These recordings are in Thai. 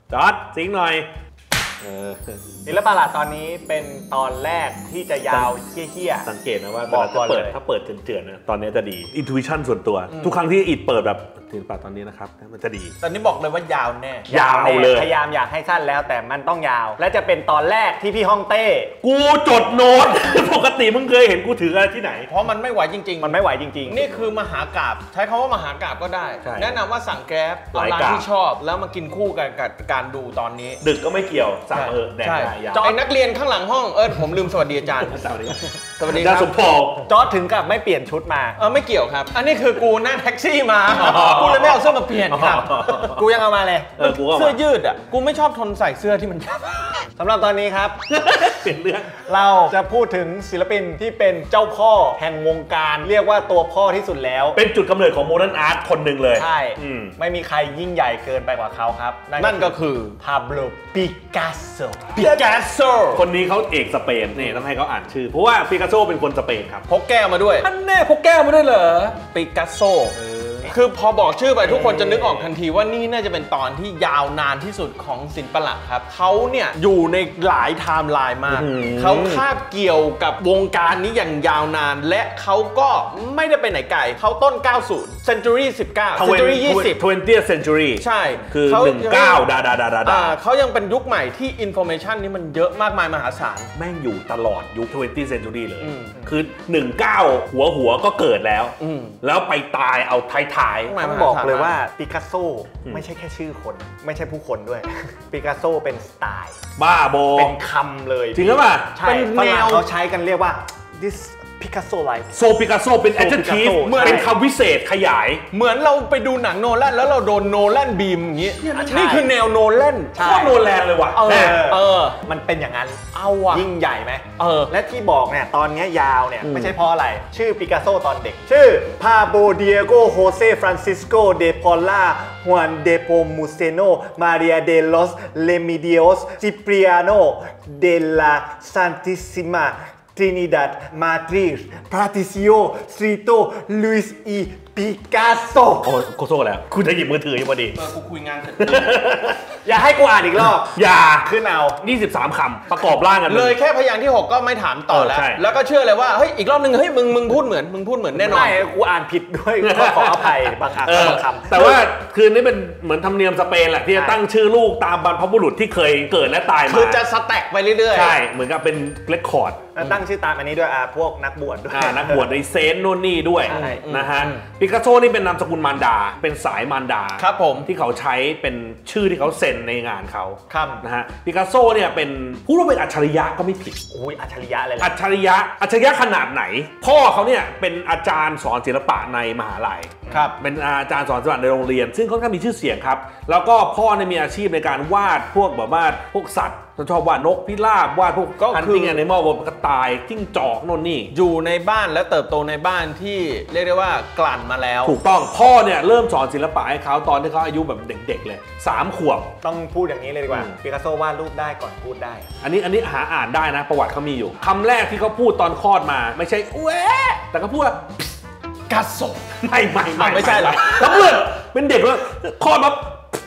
จอร์จสิงหน่อยศิลปะหลาดตอนนี้เป็นตอนแรกที่จะยาวเหี้ยสังเกตนะว่าถ้าเปิดเจือนๆนะตอนนี้จะดีอินทูวิชั่นส่วนตัวทุกครั้งที่อิดเปิดแบบศิลปะตอนนี้นะครับมันจะดีตอนนี้บอกเลยว่ายาวแน่ยาวเลยพยายามอยากให้สั้นแล้วแต่มันต้องยาวและจะเป็นตอนแรกที่พี่ฮ่องเต้กูจดโน้ตปกติมึงเคยเห็นกูถืออะไรที่ไหนเพราะมันไม่ไหวจริงๆมันไม่ไหวจริงๆนี่คือมหากาพย์ใช้คำว่ามหากาพย์ก็ได้แนะนำว่าสั่งแกร็บเอาร้านที่ชอบแล้วมากินคู่กันกับการดูตอนนี้ดึกก็ไม่เกี่ยวสั่งแดกได้จอยนักเรียนข้างหลังห้องผมลืมสวัสดีอาจารย์สวัสดีครับสมพงษ์จอร์จถึงกับไม่เปลี่ยนชุดมาไม่เกี่ยวครับอันนี้คือกูนั่งแท็กซี่มากูเลยไม่เอาเสื้อมาเปลี่ยนครับกูยังเอามาเลยเสื้อยืดอ่ะกูไม่ชอบทนใส่เสื้อที่มันสำหรับตอนนี้ครับเปลี่ยนเรื่องเราจะพูดถึงศิลปินที่เป็นเจ้าพ่อแห่งวงการเรียกว่าตัวพ่อที่สุดแล้วเป็นจุดกำเนิดของโมเดิร์นอาร์ตคนหนึ่งเลยใช่ไม่มีใครยิ่งใหญ่เกินไปกว่าเขาครับนั่นก็คือพาโบโล ปิกัสโซคนนี้เขาเอกสเปนนี่ต้องให้เขาอ่านชื่อเพราะว่าปิกัสโซเป็นคนสเปนครับพกแก้วมาด้วยอันแน่พกแก้วมาด้วยเหรอปิกัสโซคือพอบอกชื่อไปทุกคนจะนึกออกทันทีว่านี่น่าจะเป็นตอนที่ยาวนานที่สุดของศิลปะหลักครับเขาเนี่ยอยู่ในหลายไทม์ไลน์มากเขาคาบเกี่ยวกับวงการนี้อย่างยาวนานและเขาก็ไม่ได้ไปไหนไกลเขาต้น 90 Century 19 Century 20 20th Century ใช่คือ19 เขายังเป็นยุคใหม่ที่ information นี้มันเยอะมากมายมหาศาลแม่งอยู่ตลอดยุค 20th Century เลยคือ19หัวก็เกิดแล้วไปตายเอาท้ายต้องบอกเลยว่าปิกัสโซไม่ใช่แค่ชื่อคนไม่ใช่ผู้คนด้วยปิกัสโซเป็นสไตล์บ้าโบเป็นคำเลยจริงหรือเปล่าใช่ฝรั่งเขาใช้กันเรียกว่า this Picasso like โซปิกัสโซเป็น adjective เป็นคำวิเศษขยายเหมือนเราไปดูหนังโนแลนแล้วเราโดนโนแลนบีมอย่างนี้นี่คือแนวโนแลนโคตรโนแลนเลยว่ะมันเป็นอย่างนั้นเอาว่ะยิ่งใหญ่ไหมและที่บอกเนี่ยตอนนี้ยาวเนี่ยไม่ใช่เพราะอะไรชื่อปิกัสโซตอนเด็กชื่อพาโบเดียโกโฮเซฟรานซิสโกเดปอลล่าฮวานเดโปมูเซโนมาเรียเดลอสเลมิดิโอสซิปริอาโนเดลาซันติซิมาTrinidad Madrid Patricio Strito Luis E Picasso โอ้โคโซ่แล้วคุณจะหยิบมือถืออยู่พอดีกูคุยงานเสร็จอย่าให้กูอ่านอีกรอบอย่าขึ้นเอา 23คำประกอบร่างกันเลยแค่พยางค์ที่6ก็ไม่ถามต่อแล้วก็เชื่อเลยว่าเฮ้ยอีกรอบนึงเฮ้ยมึงพูดเหมือนแน่นอนไม่กูอ่านผิดด้วยขออภัยบางคำแต่ว่าคือนี่เป็นเหมือนธรรมเนียมสเปนแหละที่จะตั้งชื่อลูกตามบรรพบุรุษที่เคยเกิดและตายมาคือจะสแต็กไปเรื่อยๆใช่เหมือนกับเป็นเรคคอร์ดตั้งชื่อตามอันนี้ด้วยพวกนักบวชด้วยนักบวชในเซนต์นู่นนี่ด้วยนะฮะปิกัสโซนี่เป็นนามสกุลมารดาเป็นสายมารดาครับผมที่เขาใช้เป็นชื่อที่เขาเซ็นในงานเขาครับนะฮะปิกัสโซเนี่ยเป็นพูดว่าเป็นอัจฉริยะก็ไม่ผิดโอ้ยอัจฉริยะเลยอัจฉริยะขนาดไหนพ่อเขาเนี่ยเป็นอาจารย์สอนศิลปะในมหาลัยครับเป็นอาจารย์สอนศิลปะในโรงเรียนซึ่งค่อนข้างมีชื่อเสียงครับแล้วก็พ่อเนี่ยมีอาชีพในการวาดพวกแบบว่าพวกสัตว์ชอบวาดนกพิราบวาดพวกฮันติงแอนิมอลกระต่ายจิ้งจอกโน่นนี่อยู่ในบ้านและเติบโตในบ้านที่เรียกได้ว่ากลั่นมาแล้วถูกต้องพ่อเนี่ยเริ่มสอนศิลปะให้เขาตอนที่เขาอายุแบบเด็กๆเลย3 ขวบต้องพูดอย่างนี้เลยดีกว่าปิกัสโซวาดรูปได้ก่อนพูดได้อันนี้หาอ่านได้นะประวัติเขามีอยู่คำแรกที่เขาพูดตอนคลอดมาไม่ใช่แหวะแต่เขาพูดว่ากัสโซไม่ใช่หรอแล้วเพื่อนเป็นเด็กแล้วคลอดมา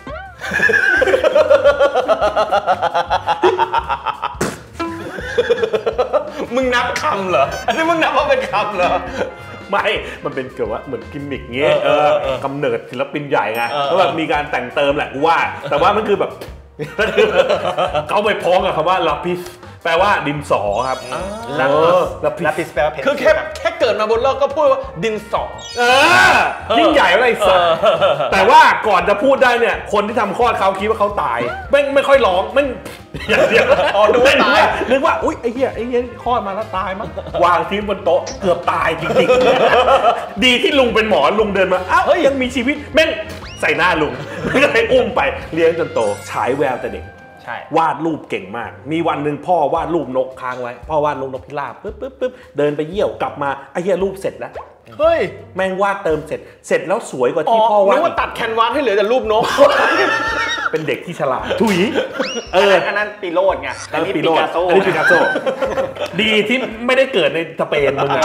มึงนับคำเหรออันนี้มึงนับว่าเป็นคำเหรอไม่มันเป็นเกี่ยวว่าเหมือนกิมมิกเงี้ยกำเนิดศิลปินใหญ่ไงแล้วแบบมีการแต่งเติมแหละกูว่าแต่ว่ามันคือแบบเขาไปพ้องกับคำว่าลาปิสแปลว่าดินสอครับลาปิสแปลว่าเพนคือแค่เกิดมาบนโลกก็พูดว่าดินสอยิ่งใหญ่อะไรสักแต่ว่าก่อนจะพูดได้เนี่ยคนที่ทำคลอดเขาคิดว่าเขาตายไม่ค่อยร้องไม่อย่างเดียวดูไม่ตายนึกว่าอุ๊ยไอ้เหี้ยคลอดมาแล้วตายมั้งวางทิ้งบนโต๊ะเกือบตายจริงๆดีที่ลุงเป็นหมอลุงเดินมาอ้าวยังมีชีวิตแม่งใส่หน้าลุงก็เลยอุ้มไปเลี้ยงจนโตฉายแววแต่เด็กวาดรูปเก่งมากมีวันหนึ่งพ่อวาดรูปนกค้างไว้พ่อวาดรูปนกพิราบปึ๊บเดินไปเยี่ยวกลับมาไอ้เหี้ยรูปเสร็จแล้วเฮ้ยแม่งวาดเติมเสร็จแล้วสวยกว่าที่พ่อวาดนึกว่าตัดแคนวาสให้เหลือแต่รูปนกเป็นเด็กที่ฉลาดถุยอันนั้นปีโรดไงอันนี้ปิปิกัสโซอันนี้ปิกัสโซดีที่ไม่ได้เกิดในสเปนมึงอะ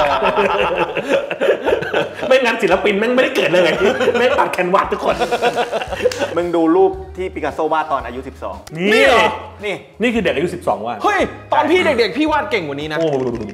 ไม่งั้นศิลปินแม่งไม่ได้เกิดเลยแม่งตัดแคนวาสทุกคนมึงดูรูปที่ปิกัสโซวาดตอนอายุ12 นี่เหรอนี่คือเด็กอายุ12วาดเฮ้ยตอนพี่เด็กๆพี่วาดเก่งกว่านี้นะ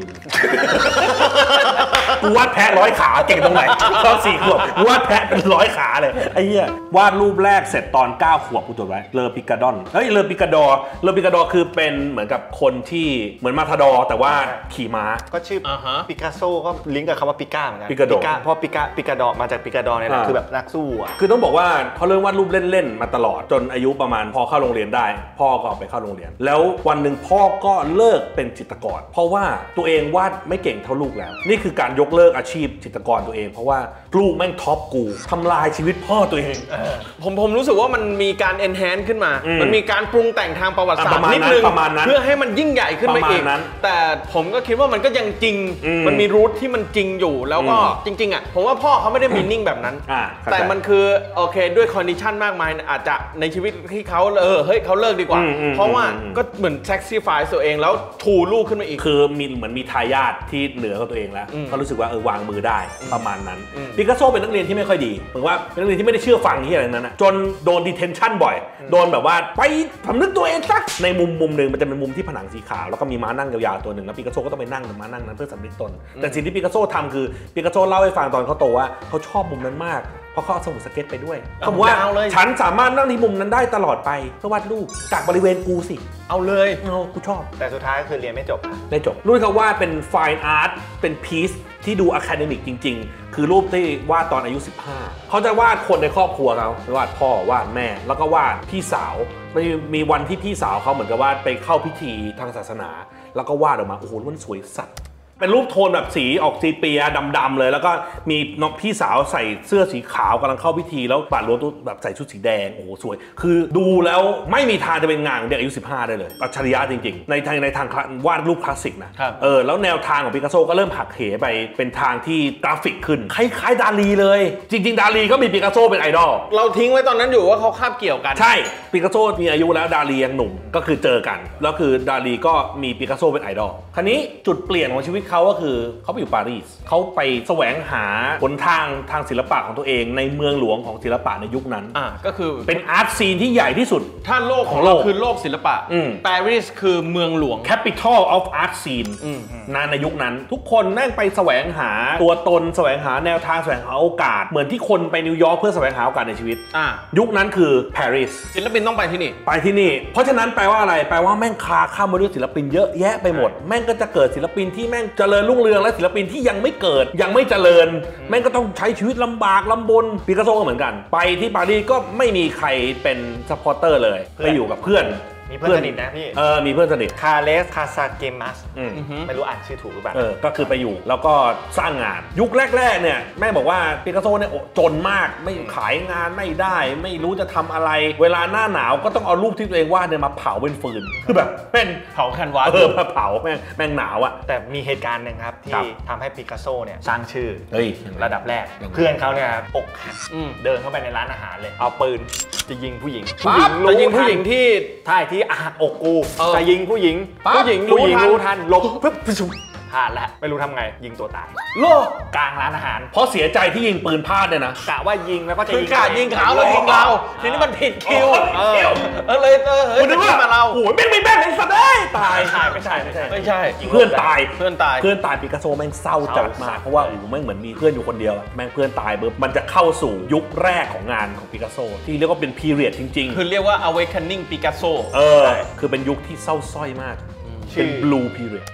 กูวาดแพะ100 ขาเก่งตรงไหนตอน4 ขวบวาดแพะเป็น100 ขาเลยไอ้เหี้ยวาดรูปแรกเสร็จตอน9 ขวบกูจดไว้เลอปิกาดอนเลอปิกาดอคือเป็นเหมือนกับคนที่เหมือนมาทาดอแต่ว่าขี่ม้าก็ชื่อปิกัสโซก็ลิงก์กับคำว่าปิก้าเหมือนกันปิกาโดเพราะปิกาดอมาจากปิกาดอเนี่ยแหละคือแบบนักสู้อ่ะคือต้องบอกว่าเขาเริ่มวาดรูปเล่นๆมาตลอดจนอายุประมาณพอเข้าโรงเรียนได้พ่อก็ไปเข้าโรงเรียนแล้ววันหนึ่งพ่อก็เลิกเป็นจิตรกรเพราะว่าตัวเองวาดไม่เก่งเท่าลูกแล้วนี่คือการยกเลิกอาชีพจิตรกรตัวเองเพราะว่าลูกแม่งท็อปกูทำลายชีวิตพ่อตัวเองผมรู้สึกว่ามันมีการ enhance ขึ้นมามันมีการปรุงแต่งทางประวัติศาสตร์นิดนึงเพื่อให้มันยิ่งใหญ่ขึ้นไปอีกแต่ผมก็คิดว่ามันก็ยังจริงมันมีรูทที่มันจริงอยู่แล้วก็จริงๆอ่ะผมว่าพ่อเขาไม่ได้มีนิ่งแบบนั้นแต่มันคือโอเคด้วยคอนดิชันมากมายอาจจะในชีวิตที่เขาเฮ้ยเขาเลิกดีกว่าเพราะว่าก็เหมือน sacrifice ตัวเองแล้วทูลูกขึ้นมาอีกคือมีเหมือนมีทายาทที่เหนือตัวเองแล้วเขารู้สึกว่าวางมือได้ประมาณนั้นปิกัสโซเป็นนักเรียนที่ไม่ค่อยดีเหมือนว่าเป็นนักเรียนที่ไม่ได้เชื่อฟังที่อะไรนั้นนะจนโดน detention บ่อยโดนแบบว่าไปสำนึกตัวเองซะในมุมหนึ่งมันจะเป็นมุมที่ผนังสีขาวแล้วก็มีม้านั่งยาวๆตัวหนึ่งแล้วปิกัสโซก็ต้องไปนั่งกับม้านั่งนั้นเพื่อสำนึกตนแต่สิ่งที่ปิกัสโซทำคือปิกัสโซเล่าให้ฟังตอนเขาโตว่าเขาชอบมุมนั้นมากเพราะเขาเอาสมุดสเก็ตไปด้วยเขาบอกว่าฉันสามารถนั่งที่มุมนั้นได้ตลอดไปเพื่อวาดรูปจากบริเวณกูสิเอาเลยกูชอบแต่สุดท้ายก็คือเรียนไม่จบรูปเขาวาดเป็น fine art เป็นพีซที่ดูอะคาเดมิกจริงๆคือรูปที่วาดตอนอายุ15เขาจะวาดคนในครอบครัวเขาวาดพ่อวาดแม่แล้วก็วาดพี่สาวมีวันที่พี่สาวเขาเหมือนกับว่าไปเข้าพิธีทางศาสนาแล้วก็วาดออกมาโอ้โหมันสวยสัตว์เป็นรูปโทนแบบสีออกซีเปียดำๆเลยแล้วก็มีน้องพี่สาวใส่เสื้อสีขาวกำลังเข้าพิธีแล้วบาดหลวงตัวแบบใส่ชุดสีแดงโอ้โหสวยคือดูแล้วไม่มีทางจะเป็นงานเด็กอายุ15ได้เลยอัจฉริยะจริงๆในทางวาดรูปคลาสสิกนะแล้วแนวทางของปิกัสโซก็เริ่มหักเหไปเป็นทางที่กราฟิกขึ้นคล้ายๆดาลีเลยจริงๆดาลีก็มีปิกัสโซเป็นไอดอลเราทิ้งไว้ตอนนั้นอยู่ว่าเขาคาบเกี่ยวกันใช่ปิกัสโซมีอายุแล้วดาลียังหนุ่มก็คือเจอกันแล้วคือดาลีก็มีปิกัสโซเป็นไอดอลคราวนี้จุดเปลี่ยนของชีวิตเขาก็คือเขาไปอยู่ปารีสเขาไปแสวงหาหนทางศิลปะของตัวเองในเมืองหลวงของศิลปะในยุคนั้นก็คือเป็นอาร์ตซีนที่ใหญ่ที่สุดถ้าโลกของเราคือโลกศิลปะปารีสคือเมืองหลวง Capital of Art Scene ในยุคนั้นทุกคนนั่งไปแสวงหาตัวตนแสวงหาแนวทางแสวงหาโอกาสเหมือนที่คนไปนิวยอร์กเพื่อแสวงหาโอกาสในชีวิตยุคนั้นคือปารีสศิลปินต้องไปที่นี่เพราะฉะนั้นแปลว่าอะไรแปลว่าแม่งคาข้ามมาด้วยศิลปินเยอะแยะไปหมดแม่งก็จะเกิดศิลปินที่แม่งเจริญรุ่งเรืองและศิลปินที่ยังไม่เกิดยังไม่เจริญแม่งก็ต้องใช้ชีวิตลำบากลำบนปิกัสโซก็เหมือนกันไปที่ปารีสก็ไม่มีใครเป็นซัพพอร์เตอร์เลยไปอยู่กับเพื่อนมีเพื่อนสนิทนะพี่มีเพื่อนสนิทคาเลสคาซาเกมัสไม่รู้อ่านชื่อถูกหรือเปล่าก็คือไปอยู่แล้วก็สร้างงานยุคแรกๆเนี่ยแม่บอกว่าปิกัสโซเนี่ยจนมากไม่ขายงานไม่ได้ไม่รู้จะทำอะไรเวลาหน้าหนาวก็ต้องเอารูปที่ตัวเองวาดเนี่ยมาเผาเป็นฟืนคือแบบแม่งเผาคันวามาเผาแม่งหนาวอ่ะแต่มีเหตุการณ์หนึ่งครับที่ทำให้ปิกัสโซเนี่ยสร้างชื่อระดับแรกเพื่อนเขาเนี่ยอกหักเดินเข้าไปในร้านอาหารเลยเอาปืนจะยิงผู้หญิงจะยิงผู้หญิงที่ท่ายที่หักอกกูจะยิงผู้หญิงรู้ทันหลบปึ๊บพลาดแล้วไม่รู้ทำไงยิงตัวตายโลกลางร้านอาหารเพราะเสียใจที่ยิงปืนพลาดเนี่ยนะกะว่ายิงแล้วก็จะยิงเขาแล้วยิงเราทีนี้มันผิดคิวเลยเฮ้ยมาเราโอ้ยไม่แม่งเลยสัตว์ได้ตายไม่ใช่เพื่อนตายปิกัสโซแม่งเศร้าจัดมากเพราะว่าแม่งเหมือนมีเพื่อนอยู่คนเดียวแม่งเพื่อนตายปุ๊บมันจะเข้าสู่ยุคแรกของงานของปิกัสโซที่เรียกว่าเป็นพีเรียดจริงๆคือเรียกว่า awakening ปิกัสโซคือเป็นยุคที่เศร้าส้อยมากเป็น blue period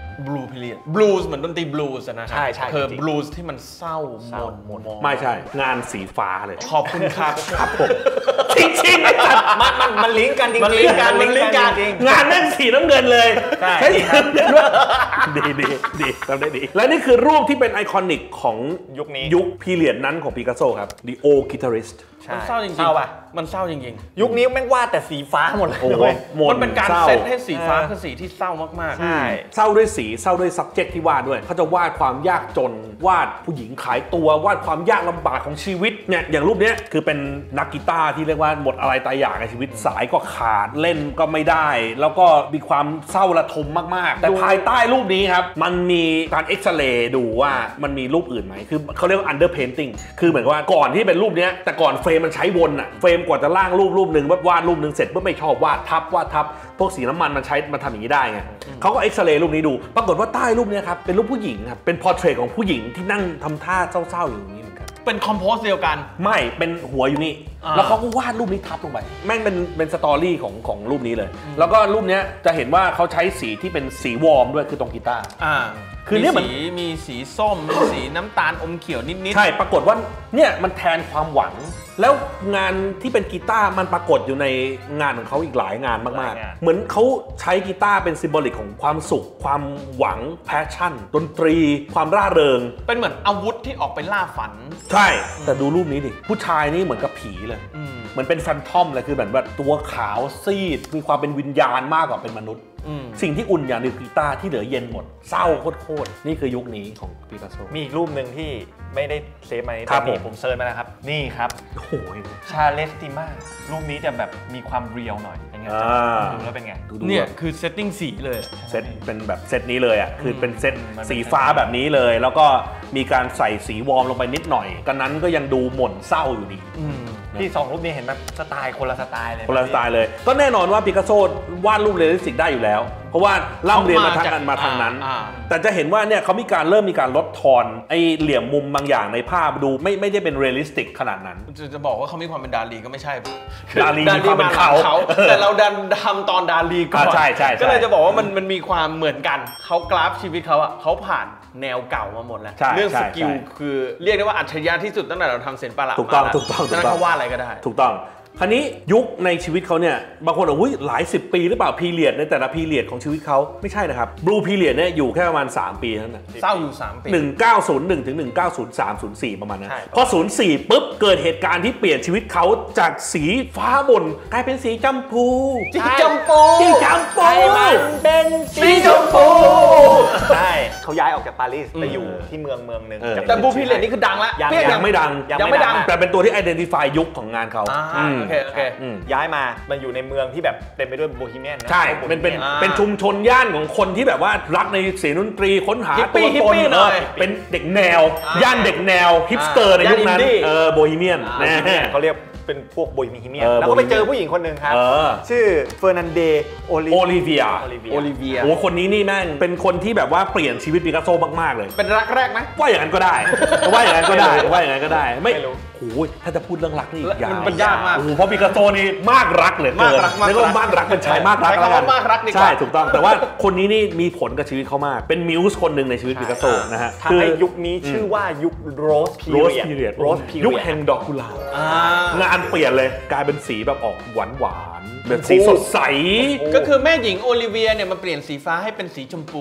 blues เหมือนดนตรี blues นะใช่คือ blues ที่มันเศร้าหมดไม่ใช่งานสีฟ้าเลยขอบคุณครับผมจริงๆมันลิงก์กันจริงๆมันลิงก์กันมันลิงก์กันจริงงานแม่งสีน้ำเงินเลยใช่สีน้ำเงินด้วยดีทำได้ดี และนี่คือรูปที่เป็นไอคอนิกของยุคนี้ยุคพีเรียดนั้นของปิกัสโซครับ The O Guitarist มันเศร้าจริงๆเศร้าป่ะมันเศร้าจริงยุคนี้แม่งวาดแต่สีฟ้าหมดเลยโอ้โหเว้ยหมดมันเป็นการศร้เซตให้สีฟ้าคือสีที่เศร้ามากๆใช่เศร้าด้วยสีเศร้าด้วย subject ที่วาดด้วยเขาจะวาดความยากจนวาดผู้หญิงขายตัววาดความยากลำบากของชีวิตเนี่ยอย่างรูปเนี้ยคือเป็นนักกีตาร์ที่เรียกว่าหมดอะไรตายอยากในชีวิตสายก็ขาดเล่นก็ไม่ได้ แล้วก็มีความเศร้าระทมมากๆ แต่ภายใต้รูปนี้ครับมันมีการเอ็กซเรย์ดูว่ามันมีรูปอื่นไหมคือเขาเรียกว่า under painting คือเหมือนกับว่าก่อนที่เป็นรูปเนี้ยแต่ก่อนเฟรมมันใช้วนอะเฟรมกว่าจะล่างรูปหนึ่งวาดรูปหนึ่งเสร็จเมื่อไม่ชอบวาดทับพวกสีน้ำมันมันใช้มันทำอย่างนี้ได้ไงเขาก็เอ็กซเรย์รูปนี้ดูปรากฏว่าใต้รูปนี้ครับเป็นรูปผู้หญิงครับเป็นพอร์เทรตของผู้หญิงที่นั่งทำท่าเศร้าๆอยู่อย่างนี้เหมือนกันเป็นคอมโพสเดียวกันไม่เป็นหัวอยู่นี่ แล้วเขาก็วาดรูปนี้ทับลงไปแม่งเป็นสตอรี่ของรูปนี้เลย แล้วก็รูปนี้จะเห็นว่าเขาใช้สีที่เป็นสีวอร์มด้วยคือตรงกีตาร์ คือเนี่ยมันมีสีส้ม มีสีน้ำตาลอมเขียวนิดๆใช่ปรากฏว่าเนี่ยมันแทนความหวัง แล้วงานที่เป็นกีตาร์มันปรากฏอยู่ในงานของเขาอีกหลายงานมากๆเหมือนเขาใช้กีตาร์เป็นซิมโบลิกของความสุข ความหวังแพชชั่นดนตรี ความร่าเริงเป็นเหมือนอาวุธที่ออกไปล่าฝันใช่แต่ดูรูปนี้ดิผู้ชายนี่เหมือนกับผีเลยเหมือนเป็นแฟนทอมเลยคือแบบว่าตัวขาวซีดมีความเป็นวิญญาณมากกว่าเป็นมนุษย์สิ่งที่อุ่นอย่างเดียวกีตาร์ที่เหลือเย็นหมดเศร้าโคตรนี่คือยุคนี้ของปิกัสโซมีอีกรูปหนึ่งที่ไม่ได้เซฟมาในครัแต่บนี่ผมเซิร์ชมาแล้วครับ นี่ครับโอ้โหชาเลสติมารูปนี้จะแบบมีความเรียวหน่อยเป็นไงอ่าดูแล้วเป็นไงดูเนี่ยแบบคือเซตติ้งสีเลยเซตเป็นแบบเซตนี้เลยอ่ะคือเป็นเซตมันเป็นสีฟ้าแบบนี้เลย แล้วก็มีการใส่สีวอร์มลงไปนิดหน่อยกันนั้นก็ยังดูหม่นเศร้าอยู่ดีที่สองรูปนี้เห็นแบบสไตล์คนละสไตล์เลยคนละสไตล์เลย ก็แน่นอนว่าปิกัสโซวาดรูปเรียลลิสติกได้อยู่แล้ว เพราะว่าร่ำเรียนมาทางนั้นมาทางนั้น แต่จะเห็นว่าเนี่ยเขาเริ่มมีการลดทอนไอ้เหลี่ยมมุมบางอย่างในภาพดูไม่ได้เป็นเรียลลิสติกขนาดนั้นจะบอกว่าเขามีความเป็นดาลีก็ไม่ใช่ดาลีมีความเป็นเขาแต่เราดันทำตอนดาลีก่อนใช่ก็เลยจะบอกว่ามันมีความเหมือนกันเขากราฟชีวิตเขาอะเขาผ่านแนวเก่ามาหมดแล้ว เรื่องสกิลคือเรียกได้ว่าอัจฉริยะที่สุดตั้งแต่เราทำเซนปาระถูกต้องมาแล้วถูกต้องฉะนั้นเขาว่าอะไรก็ได้ถูกต้องคราวนี้ยุคในชีวิตเขาเนี่ยบางคนบอกหลาย10 ปีหรือเปล่าพีเรียดในแต่ละพีเรียดของชีวิตเขาไม่ใช่นะครับบลูพีเรียดเนี่ยอยู่แค่ประมาณ3 ปีเท่านั้นเศร้าอยู่3 ปี 1901 ถึง 1903-04 ประมาณนั้นพอ 04 ปุ๊บเกิดเหตุการณ์ที่เปลี่ยนชีวิตเขาจากสีฟ้าบนกลายเป็นสีจำพูสีจำปูสีจำปูเป็นสีชมพูใช่เขาย้ายออกจากปารีสไปอยู่ที่เมืองหนึ่งแต่บูพีเรียนนี่คือดังแล้วยังไม่ดังยังไม่ดังแต่เป็นตัวที่ identify ยุคของงานเขาโอเคย้ายมามันอยู่ในเมืองที่แบบเต็มไปด้วยโบฮีเมียนนะใช่เป็นชุมชนย่านของคนที่แบบว่ารักในเสียงดนตรีค้นหาตัวตนเป็นเด็กแนวย่านเด็กแนวฮิปสเตอร์ในยุคนั้นโบฮีเมียนเขาเรียกเป็นพวกโบฮีเมียนแล้วก็ไปเจอผู้หญิงคนหนึ่งครับชื่อเฟอร์นันเดโอลิเวียโอ้คนนี้นี่แม่งเป็นคนที่แบบว่าเปลี่ยนชีวิตปิกัสโซมากๆเลยเป็นรักแรกไหมว่าอย่างนั้นก็ได้ว่าอย่างนั้นก็ได้ไม่รู้โอ้ยถ้าจะพูดเรื่องรักนี่อีกยาวมันยากมากโอ้โหเพราะปิกัสโซนี่มากรักเหลือเกินมากรักแล้วก็มากรักเป็นชายมากรักใช้คำว่ามากรักดีกว่าใช่ถูกต้องแต่ว่าคนนี้นี่มีผลกับชีวิตเขามากเป็นมิวส์คนหนึ่งในชีวิตปิกัสโซนะฮะทำให้ยุคนี้ชื่อว่ายุคโรสพีเรียดยุคแห่งดอกกุหลาบงานเปลี่ยนเลยกลายเป็นสีแบบออกหวานแบบสีสดใสก็คือแม่หญิงโอลิเวียเนี่ยมาเปลี่ยนสีฟ้าให้เป็นสีชมพู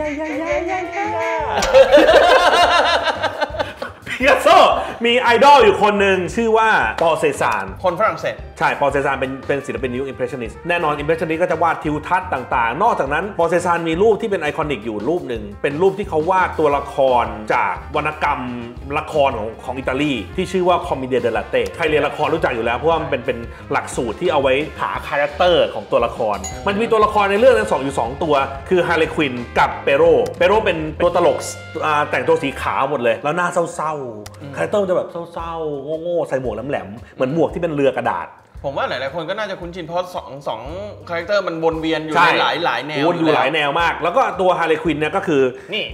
ปิกัสโซมีไอดอลอยู่คนหนึ่งชื่อว่าปอเซซานคนฝรั่งเศสใช่ปอเซซานเป็นศิลปินยุคอิมเพรสชันนิสต์แน่นอนอิมเพรสชันนิสต์ก็จะวาดทิวทัศน์ต่างๆนอกจากนั้นปอเซซานมีรูปที่เป็นไอคอนิกอยู่รูปหนึ่งเป็นรูปที่เขาวาดตัวละครจากวรรณกรรมละครของอิตาลีที่ชื่อว่าคอมเมเดียเดลลาเต้ใครเรียนละครรู้จักอยู่แล้วเพราะว่ามันเป็นหลักสูตรที่เอาไว้หาคาแรคเตอร์ของตัวละครมันมีตัวละครในเรื่องนั้นอยู่2ตัวคือฮาร์เลควินกับเปโรเป็นตัวตลกแต่งตัวสีขาวหมดเลยแล้วหน้าเศร้าๆคาแรคเตอร์จะแบบเศร้าๆโง่ๆใส่หมวกแหลมๆเหมือนหมวกที่เป็นเรือกระดาษผมว่าหลายๆคนก็น่าจะคุ้นชินเพราะสองคาแรคเตอร์มันวนเวียนอยู่ในหลายแนววนอยู่หลายแนวมากแล้วก็ตัวฮาร์เลควินเนี่ยก็คือนี่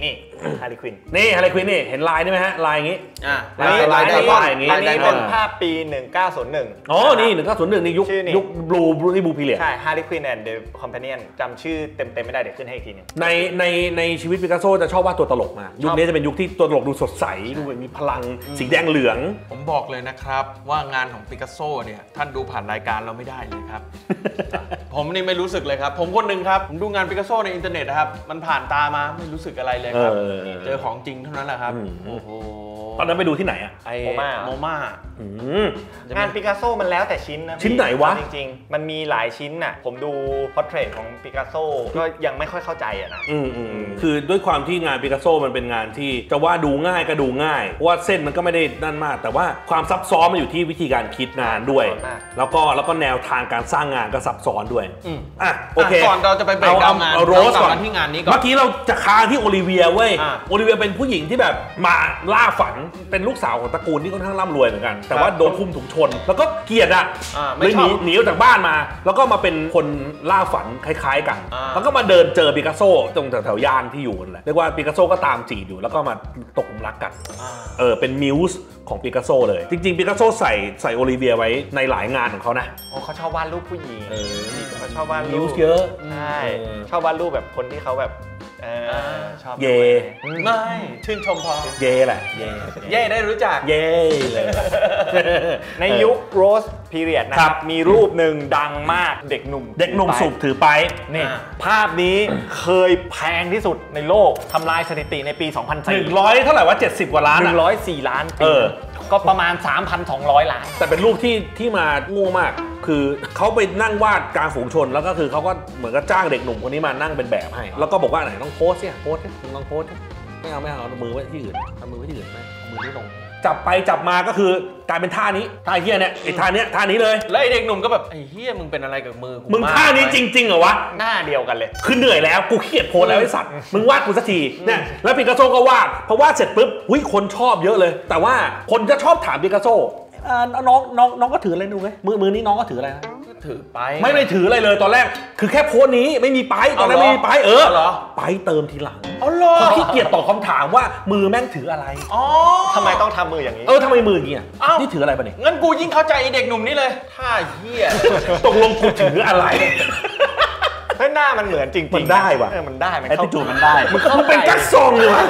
ฮาร์ลีควินนี่ฮาร์ลีควินนี่เห็นลายนี่ไหมฮะลายอย่างงี้อันนี้เป็นภาพปี 1901 อ๋อนี่1901นี่ยุคบลูพีเรียดใช่ฮาร์ลีควินแอนด์เดอะคอมพานีนจำชื่อเต็มไม่ได้เดี๋ยวขึ้นให้อีกทีนึงในชีวิตปิกัสโซจะชอบวาดตัวตลกมายุคนี้จะเป็นยุคที่ตัวตลกดูสดใสดูมีพลังสีแดงเหลืองผมบอกเลยนะครับว่างานของปิกัสโซเนี่ยท่านดูผ่านรายการเราไม่ได้เลยครับ ผมนี่ไม่รู้สึกเลยครับผมคนหนึ่งครับผมดูงานปิกัสโซในอินเทอร์เน็ตนะครับมันผ่านตามาไม่รู้สึกอะไรเลยครับเจอของจริงเท่านั้นแหละครับโอ้โหตอนนั้นไปดูที่ไหนอะโมม่างานปิกัสโซมันแล้วแต่ชิ้นนะชิ้นไหนวะจริงๆมันมีหลายชิ้นน่ะผมดูพอร์เทรตของปิกัสโซก็ยังไม่ค่อยเข้าใจอะนะคือด้วยความที่งานปิกัสโซมันเป็นงานที่จะว่าดูง่ายก็ดูง่ายว่าเส้นมันก็ไม่ได้นั่นมากแต่ว่าความซับซ้อนมันอยู่ที่วิธีการคิดงานด้วยแล้วก็แนวทางการสร้างงานก็ซับซ้อนด้วยโอเคก่อนเราจะไปเบรกดาวงานโรสก่อนที่งานนี้ก่อนเมื่อกี้เราจะค้างที่โอลิเวียเว้ยโอลิเวียเป็นผู้หญิงที่แบบมาล่าฝันเป็นลูกสาวของตระกูลที่ค่อนข้างร่ำรวยเหมือนกันแต่ว่าโดนคุมถุงชนแล้วก็เกลียดเลยหนีออกจากบ้านมาแล้วก็มาเป็นคนล่าฝันคล้ายๆกันแล้วก็มาเดินเจอปิกัสโซตรงแถวย่านที่อยู่นั่นแหละเรียกว่าปิกัสโซก็ตามจีบอยู่แล้วก็มาตกหลุมรักกันเป็นมิวส์ของปิกัสโซเลยจริงๆปิกัสโซใส่โอลิเวียไว้ในหลายงานของเขานะเขาชอบวาดรูปผู้หญิงเขาชอบวาดรูปเยอะใช่ชอบวาดรูปแบบคนที่เขาแบบชอบเยไม่ชื่นชมพอเยแหละเย่ได้รู้จักเย่เลยในยุคโรสพีเรียดนะครับมีรูปหนึ่งดังมากเด็กหนุ่มสูบถือไปนี่ภาพนี้เคยแพงที่สุดในโลกทำลายสถิติในปี 2004 100เท่าไหร่ว่า70 กว่าล้าน 104 ล้านก็ประมาณ 3,200 ล้านแต่เป็นรูปที่มาโง่มากคือเขาไปนั่งวาดกลางฝูงชนแล้วก็คือเขาก็เหมือนกับจ้างเด็กหนุ่มคนนี้มานั่งเป็นแบบให้แล้วก็บอกว่าไหนต้องโพสเนี่ยโพสต้องโพสไม่เอาเอามือไว้ที่อื่นเอามือไว้ที่อื่นไหมเอามือที่ลงจับไปจับมาก็คือกลายเป็นท่านี้ท่าเฮียเนี่ยไอ้ท่านี้เลยแล้วไอ้เด็กหนุ่มก็แบบไอ้เฮียมึงเป็นอะไรกับมือมึงท่านี้จริงๆเหรอวะหน้าเดียวกันเลยคือเหนื่อยแล้วกูเครียดโพสแล้วไอ้สัตว์มึงวาดกูสักทีเนี่ยแล้วปิกัสโซก็วาดพอวาดเสร็จปุ๊บคนชอบเยอะเลยแต่ว่าคนจะชอบถามปิกัสโซน้องก็ถืออะไรดูไหมมือนี้น้องก็ถืออะไรนะถือไปไม่ถืออะไรเลยตอนแรกคือแค่โพสนี้ไม่มีไปตอนแรกไม่มีไปไปเติมทีหลังเพราะขี้เกียจตอบคำถามว่ามือแม่งถืออะไรทำไมต้องทำมืออย่างนี้ทำไมมืออย่างนี้นี่ถืออะไรปะเนี่ยงั้นกูยิ่งเข้าใจไอ้เด็กหนุ่มนี่เลยท่าเหี้ยตกลงกูถืออะไรเฮ้ยหน้ามันเหมือนจริงมันได้ว่ะมันได้มันเข้ามันได้มันเป็นกั๊กซองเลยว่ะ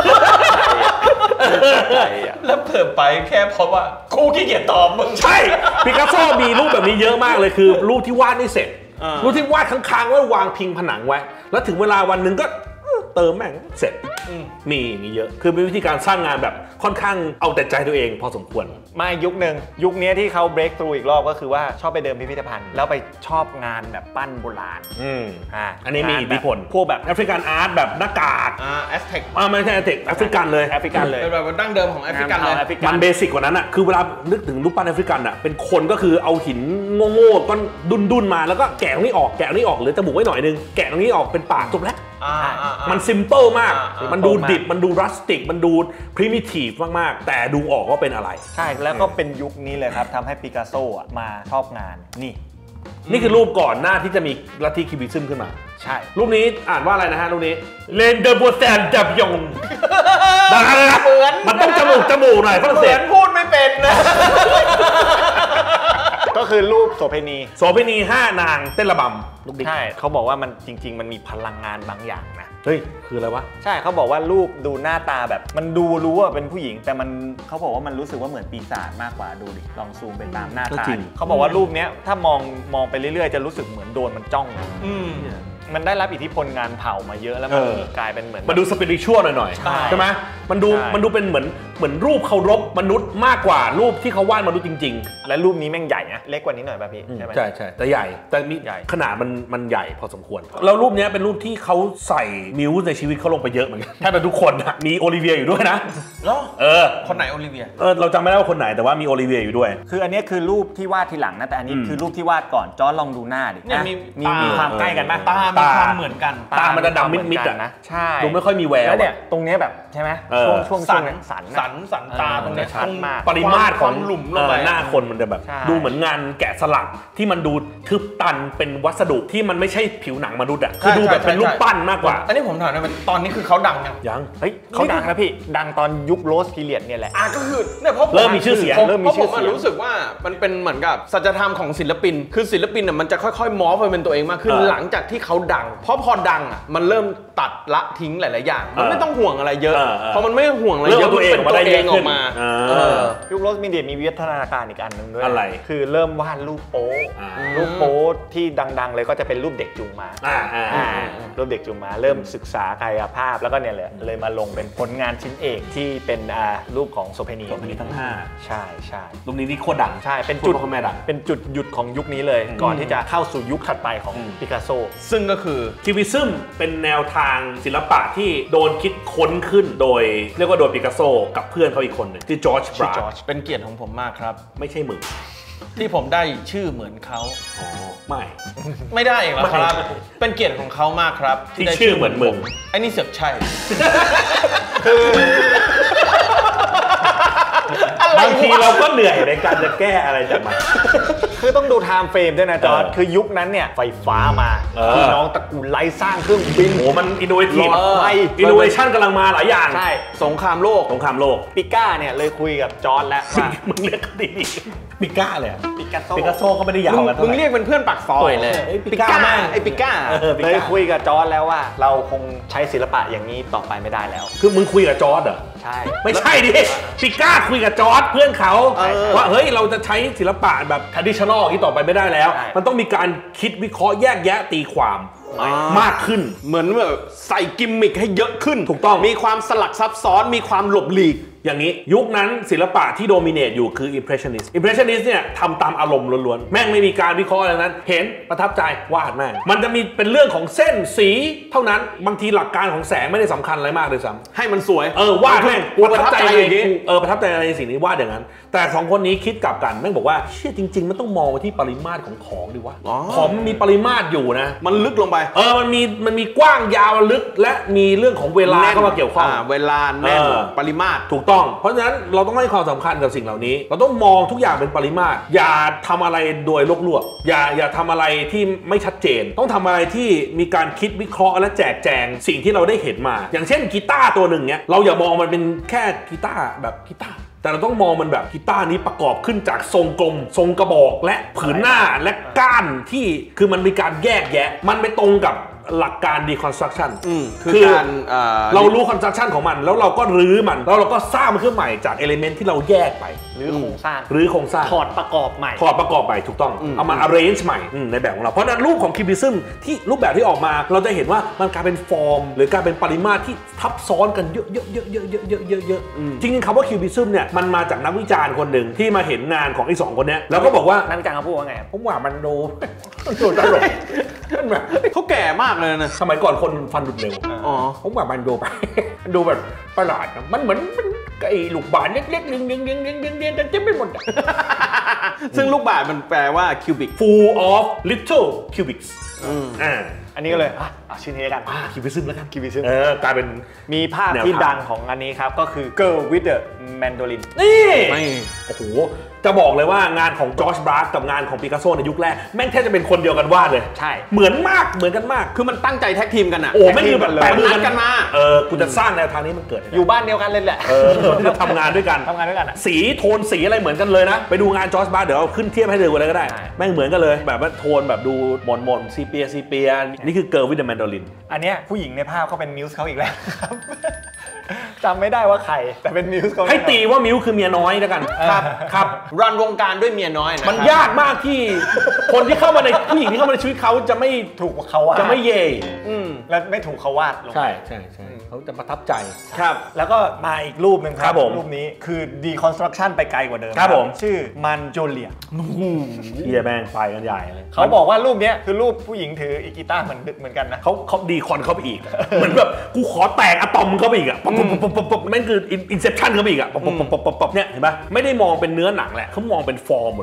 แล้วเพิ่มไปแค่เพราะว่ากูขี้เกียจตอบมึงใช่ปิกัสโซมีรูปแบบนี้เยอะมากเลยคือรูปที่วาดไม่เสร็จรูปที่วาดค้างๆไว้วางพิงผนังไว้แล้วถึงเวลาวันหนึ่งก็เติมแม่งเสร็จมีเยอะคือเป็นวิธีการสร้างงานแบบค่อนข้างเอาแต่ใจตัวเองพอสมควรมายุคนี้ที่เขาเบรกทรูอีกรอบก็คือว่าชอบไปเดินพิพิธภัณฑ์แล้วไปชอบงานแบบปั้นโบราณอันนี้มีอิทธิพลพวกแบบแอฟริกันอาร์ตแบบหน้ากากแอฟริกไม่ใช่แอฟริกแอฟริกันเลยเป็นแบบดั้งเดิมของแอฟริกันเลยมันเบสิกกว่านั้นอ่ะคือเวลานึกถึงรูปปั้นแอฟริกันอ่ะเป็นคนก็คือเอาหินโง่ๆก้อนดุนมาแล้วก็แกะตรงนี้ออกหรือจมูกไว้หน่อยนึงแกะตรงนี้ออกเป็นปากจบแล้วมันซิมเปิลมากมันดูดิบมันดูรัสติกมันดูพรีมิทีฟมากๆแต่ดูออกว่าเป็นอะไรใช่แล้วก็เป็นยุคนี้เลยครับทำให้ปิกัสโซมาชอบงานนี่คือรูปก่อนหน้าที่จะมีลัทธิคิวบิซึมขึ้นมาใช่รูปนี้อ่านว่าอะไรนะฮะรูปนี้เลนเดอร์บัวแซนดับยงเหมือนมันต้องจมูกหน่อยฝรั่งเศสพูดไม่เป็นนะก็คือรูปโสเภณี5 นางเต้นระบำลูกดิ๊กใช่เขาบอกว่ามันจริงๆมันมีพลังงานบางอย่างนะเฮ้ยคืออะไรวะใช่เขาบอกว่ารูปดูหน้าตาแบบมันดูรู้ว่าเป็นผู้หญิงแต่มันเขาบอกว่ามันรู้สึกว่าเหมือนปีศาจมากกว่าดูดิลองซูมไปตามหน้าตาเขาบอกว่ารูปเนี้ยถ้ามองไปเรื่อยๆจะรู้สึกเหมือนโดนมันจ้องมันได้รับอิทธิพลงานเผามาเยอะแล้วมันกลายเป็นเหมือนมันดูสปิริชวลหน่อยๆใช่ไหมมันดูเป็นเหมือนรูปเคารพมนุษย์มากกว่ารูปที่เขาวาดมนุษย์จริงๆและรูปนี้แม่งใหญ่นะเล็กกว่านี้หน่อยป่ะพี่ใช่ไหมใช่แต่ใหญ่แต่มีขนาดมันใหญ่พอสมควรแล้วรูปนี้เป็นรูปที่เขาใส่มิวส์ในชีวิตเขาลงไปเยอะเหมือนกันแทบจะทุกคนนะมีโอลิเวียอยู่ด้วยนะคนไหนโอลิเวียเราจำไม่ได้ว่าคนไหนแต่ว่ามีโอลิเวียอยู่ด้วยคืออันนี้คือรูปที่วาดทีหลังนะแต่อันนี้คือรูปที่วาดก่อนจอร์จลองดูหน้าดิเนี่ยมีความใกล้กันไหมตามีความเหมือนกันตามันจะดำมิดๆนะใช่ดูไม่ค่อยมีแววแล้วเนี่ยตรงเนี้ยแบบใช่ไหมช่วงสันตาตรงนี้ชัดมากปริมาตรของหลุมลงไปหน้าคนมันจะแบบดูเหมือนงานแกะสลักที่มันดูทึบตันเป็นวัสดุที่มันไม่ใช่ผิวหนังมนุษย์อ่ะคือดูแบบเป็นรูปปั้นมากกว่าอันนี้ผมถามหน่อยตอนนี้คือเขาดังยังเฮ้ยเขาดังนะพี่ดังตอนยุคโรสพีเรียดเนี่ยแหละก็คือเนี่ยเพราะเริ่มมีชื่อเสียงเพราะผมรู้สึกว่ามันเป็นเหมือนกับสัจธรรมของศิลปินคือศิลปินมันจะค่อยๆมอฟไปเป็นตัวเองมากขึ้นหลังจากที่เขาดังเพราะพอดังอ่ะมันเริ่มตัดละทิ้งหลายๆอย่างมันไม่ต้องห่วงอะไรเยอะเพราะมันไม่ห่วงอะไรเยอะตัวเองเป็นตัวเองออกมายุคโรสพีเรียดมีวิวัฒนาการอีกอันหนึ่งด้วยอะไรคือเริ่มวาดรูปโป๊ที่ดังๆเลยก็จะเป็นรูปเด็กจูงมารูปเด็กจูงมาเริ่มศึกษากายภาพแล้วก็เนี่ยเลยมาลงเป็นผลงานชิ้นเอกที่เป็นรูปของโซเพนีทั้ง5ใช่รูปนี้ที่โคตรดังใช่เป็นจุดหยุดของยุคนี้เลยก่อนที่จะเข้าสู่ยุคถัดไปของปิกัสโซซึ่งก็คือคิวบิซึมเป็นแนวทางศิลปะที่โดนคิดค้นขึ้นโดยเรียกว่าโดยปิกัสโซกับเพื่อนเขาอีกคนหนึ่งที่จอร์จบราชเป็นเกียรติของผมมากครับไม่ใช่มึงที่ผมได้ชื่อเหมือนเขาไม่ได้เหรอครับเป็นเกียรติของเขามากครับที่ชื่อเหมือนมึงไอ้นี่เสือกใช่บางทีเราก็เหนื่อยในการจะแก้อะไรจากมันคือต้องดูไทม์เฟรมด้วยนะจอร์จคือยุคนั้นเนี่ยไฟฟ้ามาพี่น้องตระกูลไร้สร้างเครื่องบินมันอินโนเวทีฟอินโนเวชันกำลังมาหลายอย่างใช่สงครามโลกปิก้าเนี่ยเลยคุยกับจอร์จแล้วว่ามึงเรียกดีปิก้าเลยปิกัสโซก็ไม่ได้ยาวกันมึงเรียกเป็นเพื่อนปากซอยเลยปิก้าไอ้ปิก้าเลยคุยกับจอร์จแล้วว่าเราคงใช้ศิลปะอย่างนี้ต่อไปไม่ได้แล้วคือมึงคุยกับจอร์จเหรอใช่ไม่ใช่ดิปิก้าคุยกับจอร์จเพื่อนเขาว่าเฮ้ยเราจะใช้ศิลปะแบบ traditional ที่ต่อไปไม่ได้แล้วมันต้องมีการคิดวิเคราะห์แยกแยะตีความมากขึ้นเหมือนแบบใส่กิมมิคให้เยอะขึ้นถูกต้องมีความสลักซับซ้อนมีความหลบหลีกอย่างนี้ยุคนั้นศิลปะที่โดมิเนตอยู่คือ Impressionist เนี่ยทำตามอารมณ์ล้วนๆแม่งไม่มีการวิเคราะห์อะไรนั้นเห็นประทับใจวาดแม่งมันจะมีเป็นเรื่องของเส้นสีเท่านั้นบางทีหลักการของแสงไม่ได้สำคัญอะไรมากเลยซ้ำให้มันสวยวาดแม่งประทับใจอย่างนี้ประทับใจในสิ่งนี้วาดอย่างนั้นแต่2คนนี้คิดกลับกันแม่งบอกว่าเชื่อจริงๆมันต้องมองไปที่ปริมาตรของดีวะของมีปริมาตรอยู่นะมันลึกลงไปมันมีกว้างยาวลึกและมีเรื่องของเวลาเข้ามาเกี่ยวข้องเวลาแน่นปริมาตรถูกต้องเพราะฉะนั้นเราต้องให้ความสำคัญกับสิ่งเหล่านี้เราต้องมองทุกอย่างเป็นปริมาตรอย่าทำอะไรโดยลวกๆอย่าทำอะไรที่ไม่ชัดเจนต้องทำอะไรที่มีการคิดวิเคราะห์และแจกแจงสิ่งที่เราได้เห็นมาอย่างเช่นกีตาร์ตัวหนึ่งเนี้ยเราอย่ามองมันเป็นแค่กีตาร์แบบกีตาร์แต่เราต้องมองมันแบบกีตาร์นี้ประกอบขึ้นจากทรงกลมทรงกระบอกและผืนหน้าและก้านที่คือมันมีการแยกแยะมันไปตรงกับหลักการ deconstruction คือการเรารู้ construction ของมันแล้วเราก็รื้อมันแล้วเราก็สร้างมันขึ้นใหม่จาก element ที่เราแยกไปหรือโครงสร้างถอดประกอบใหม่ถูกต้องเอามา arrange ใหม่ในแบบของเราเพราะนั้นรูปของ Cubism ที่รูปแบบที่ออกมาเราจะเห็นว่ามันกลายเป็นฟอร์มหรือกลายเป็นปริมาตรที่ทับซ้อนกันเยอะจริงๆคำว่า Cubism เนี่ยมันมาจากนักวิจารณ์คนหนึ่งที่มาเห็นงานของไอ้2คนนี้แล้วก็บอกว่านักวิจารณ์เขาพูดว่าไงผมว่ามันดูตลกเขาแก่มากเลยนะสมัยก่อนคนฟันดุดเร็วผมว่ามันดูแบบประหลาดมันเหมือนไอ้ลูกบาศก์เล็กๆเรียงๆเต็มไปหมดซึ่งลูกบาศก์มันแปลว่าคิวบิก full of little cubics อันนี้ก็เลยชื่อนี้กัน Cubismแล้วกัน Cubism กลายเป็นมีภาพที่ดังของอันนี้ครับก็คือ Girl with the Mandolin นี่โอ้โหจะบอกเลยว่างานของจอร์จบราชกับงานของปิกัสโซในยุคแรกแม่งแทบจะเป็นคนเดียวกันวาดเลยใช่เหมือนกันมากคือมันตั้งใจแท็กทีมกันอ่ะไม่คือแบบแปะมือกันมากูจะสร้างแนวทางนี้มันเกิดอยู่บ้านเดียวกันเลยแหละจะทำงานด้วยกันสีโทนสีอะไรเหมือนกันเลยนะไปดูงานจอร์จบราชเดี๋ยวเอาขึ้นเทียบให้ดูเลยก็ได้แม่งเหมือนกันเลยแบบว่าโทนแบบดูหม่นซีเปียนี่คือ Girl with the Mandolin อันเนี้ยผู้หญิงในภาพเขาเป็นมิวส์เขาอีกแล้วจำไม่ได้ว่าใครแต่เป็นมิวส์เขาให้ตีว่ามิวส์คือเมียน้อยแล้วกันครับรันวงการด้วยเมียน้อยนะมันยากมากที่คนที่เข้ามาในผู้หญิงที่เข้ามาในชีวิตเขาจะไม่ถูกเขาวาดจะไม่เย่และไม่ถูกเขาวาดใช่เขาจะประทับใจครับแล้วก็มาอีกรูปหนึ่งครับรูปนี้คือ deconstruction ไปไกลกว่าเดิมครับผมชื่อมันโจเลียเฮียแม่งไฟกันใหญ่เลยเขาบอกว่ารูปนี้คือรูปผู้หญิงถืออีกีตาร์เหมือนกันนะเขาดีคอนเข้าไปอีกเหมือนแบบกูขอแตกอะตอมเข้าไปอีกอะนั่นคือ inception เข้าไปอีกอะเนี่ยเห็นปะไม่ได้มองเป็นเนื้อหนังแหละเขามองเป็นฟอร์มหมดเลย